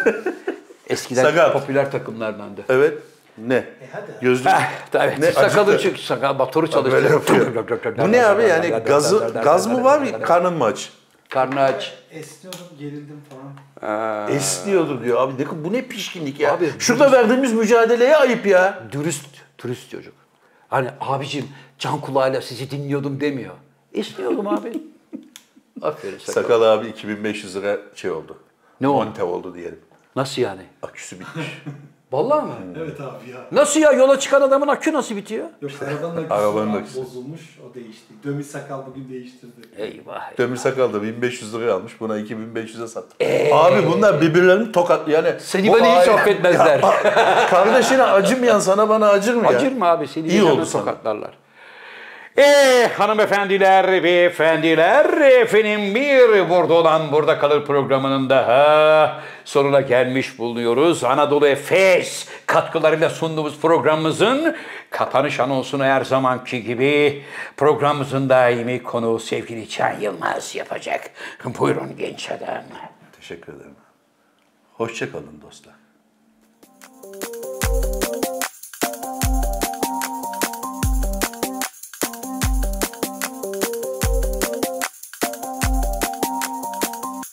Eskiden Sakal. popüler takımlardandı. Evet. Ne? E hadi. Gözlük. Eh, tabii. Ne Sakalı acıktı. çık, sakal motoru Böyle çalıştırıyor. yapıyor. Bu ne abi yani gazı, gaz mı var karnın mı aç? Karnı aç. Esniyordum, gerildim falan. Esniyordu diyor abi. Ne- Bu ne pişkinlik ya. Abi, Şurada verdiğimiz mücadeleye ayıp ya. Dürüst, dürüst çocuk. Hani abicim can kulağıyla sizi dinliyordum demiyor. İstiyordum abi. Aferin sakal. Sakal abi iki bin beş yüz lira şey oldu. Ne oldu? Monte oldu diyelim. Nasıl yani? Aküsü bitmiş. Vallahi mı? Evet abi ya. Nasıl ya? Yola çıkan adamın akü nasıl bitiyor? Yok arabanın aküsü Arabanın var, aküsü. bozulmuş, o değişti. Dömüş sakal bugün değiştirdi. Eyvah. Demir Sakal da bin beş yüz liraya almış. Buna iki bin beş yüze sattı. Abi bunlar birbirlerini tokat yani. Seni bu bana hiç aile- affetmezler. Ya, kardeşine acımayan sana bana acır mı ya? Acır mı abi? Seni İyi İyi oldu sana. tokatlarlar. Eh hanımefendiler, beyefendiler, efendim bir Burada Olan Burada Kalır programının daha sonuna gelmiş bulunuyoruz. Anadolu Efes katkılarıyla sunduğumuz programımızın kapanış anonsunu her zamanki gibi programımızın daimi konuğu sevgili Can Yılmaz yapacak. Buyurun genç adam. Teşekkür ederim. Hoşça kalın dostlar.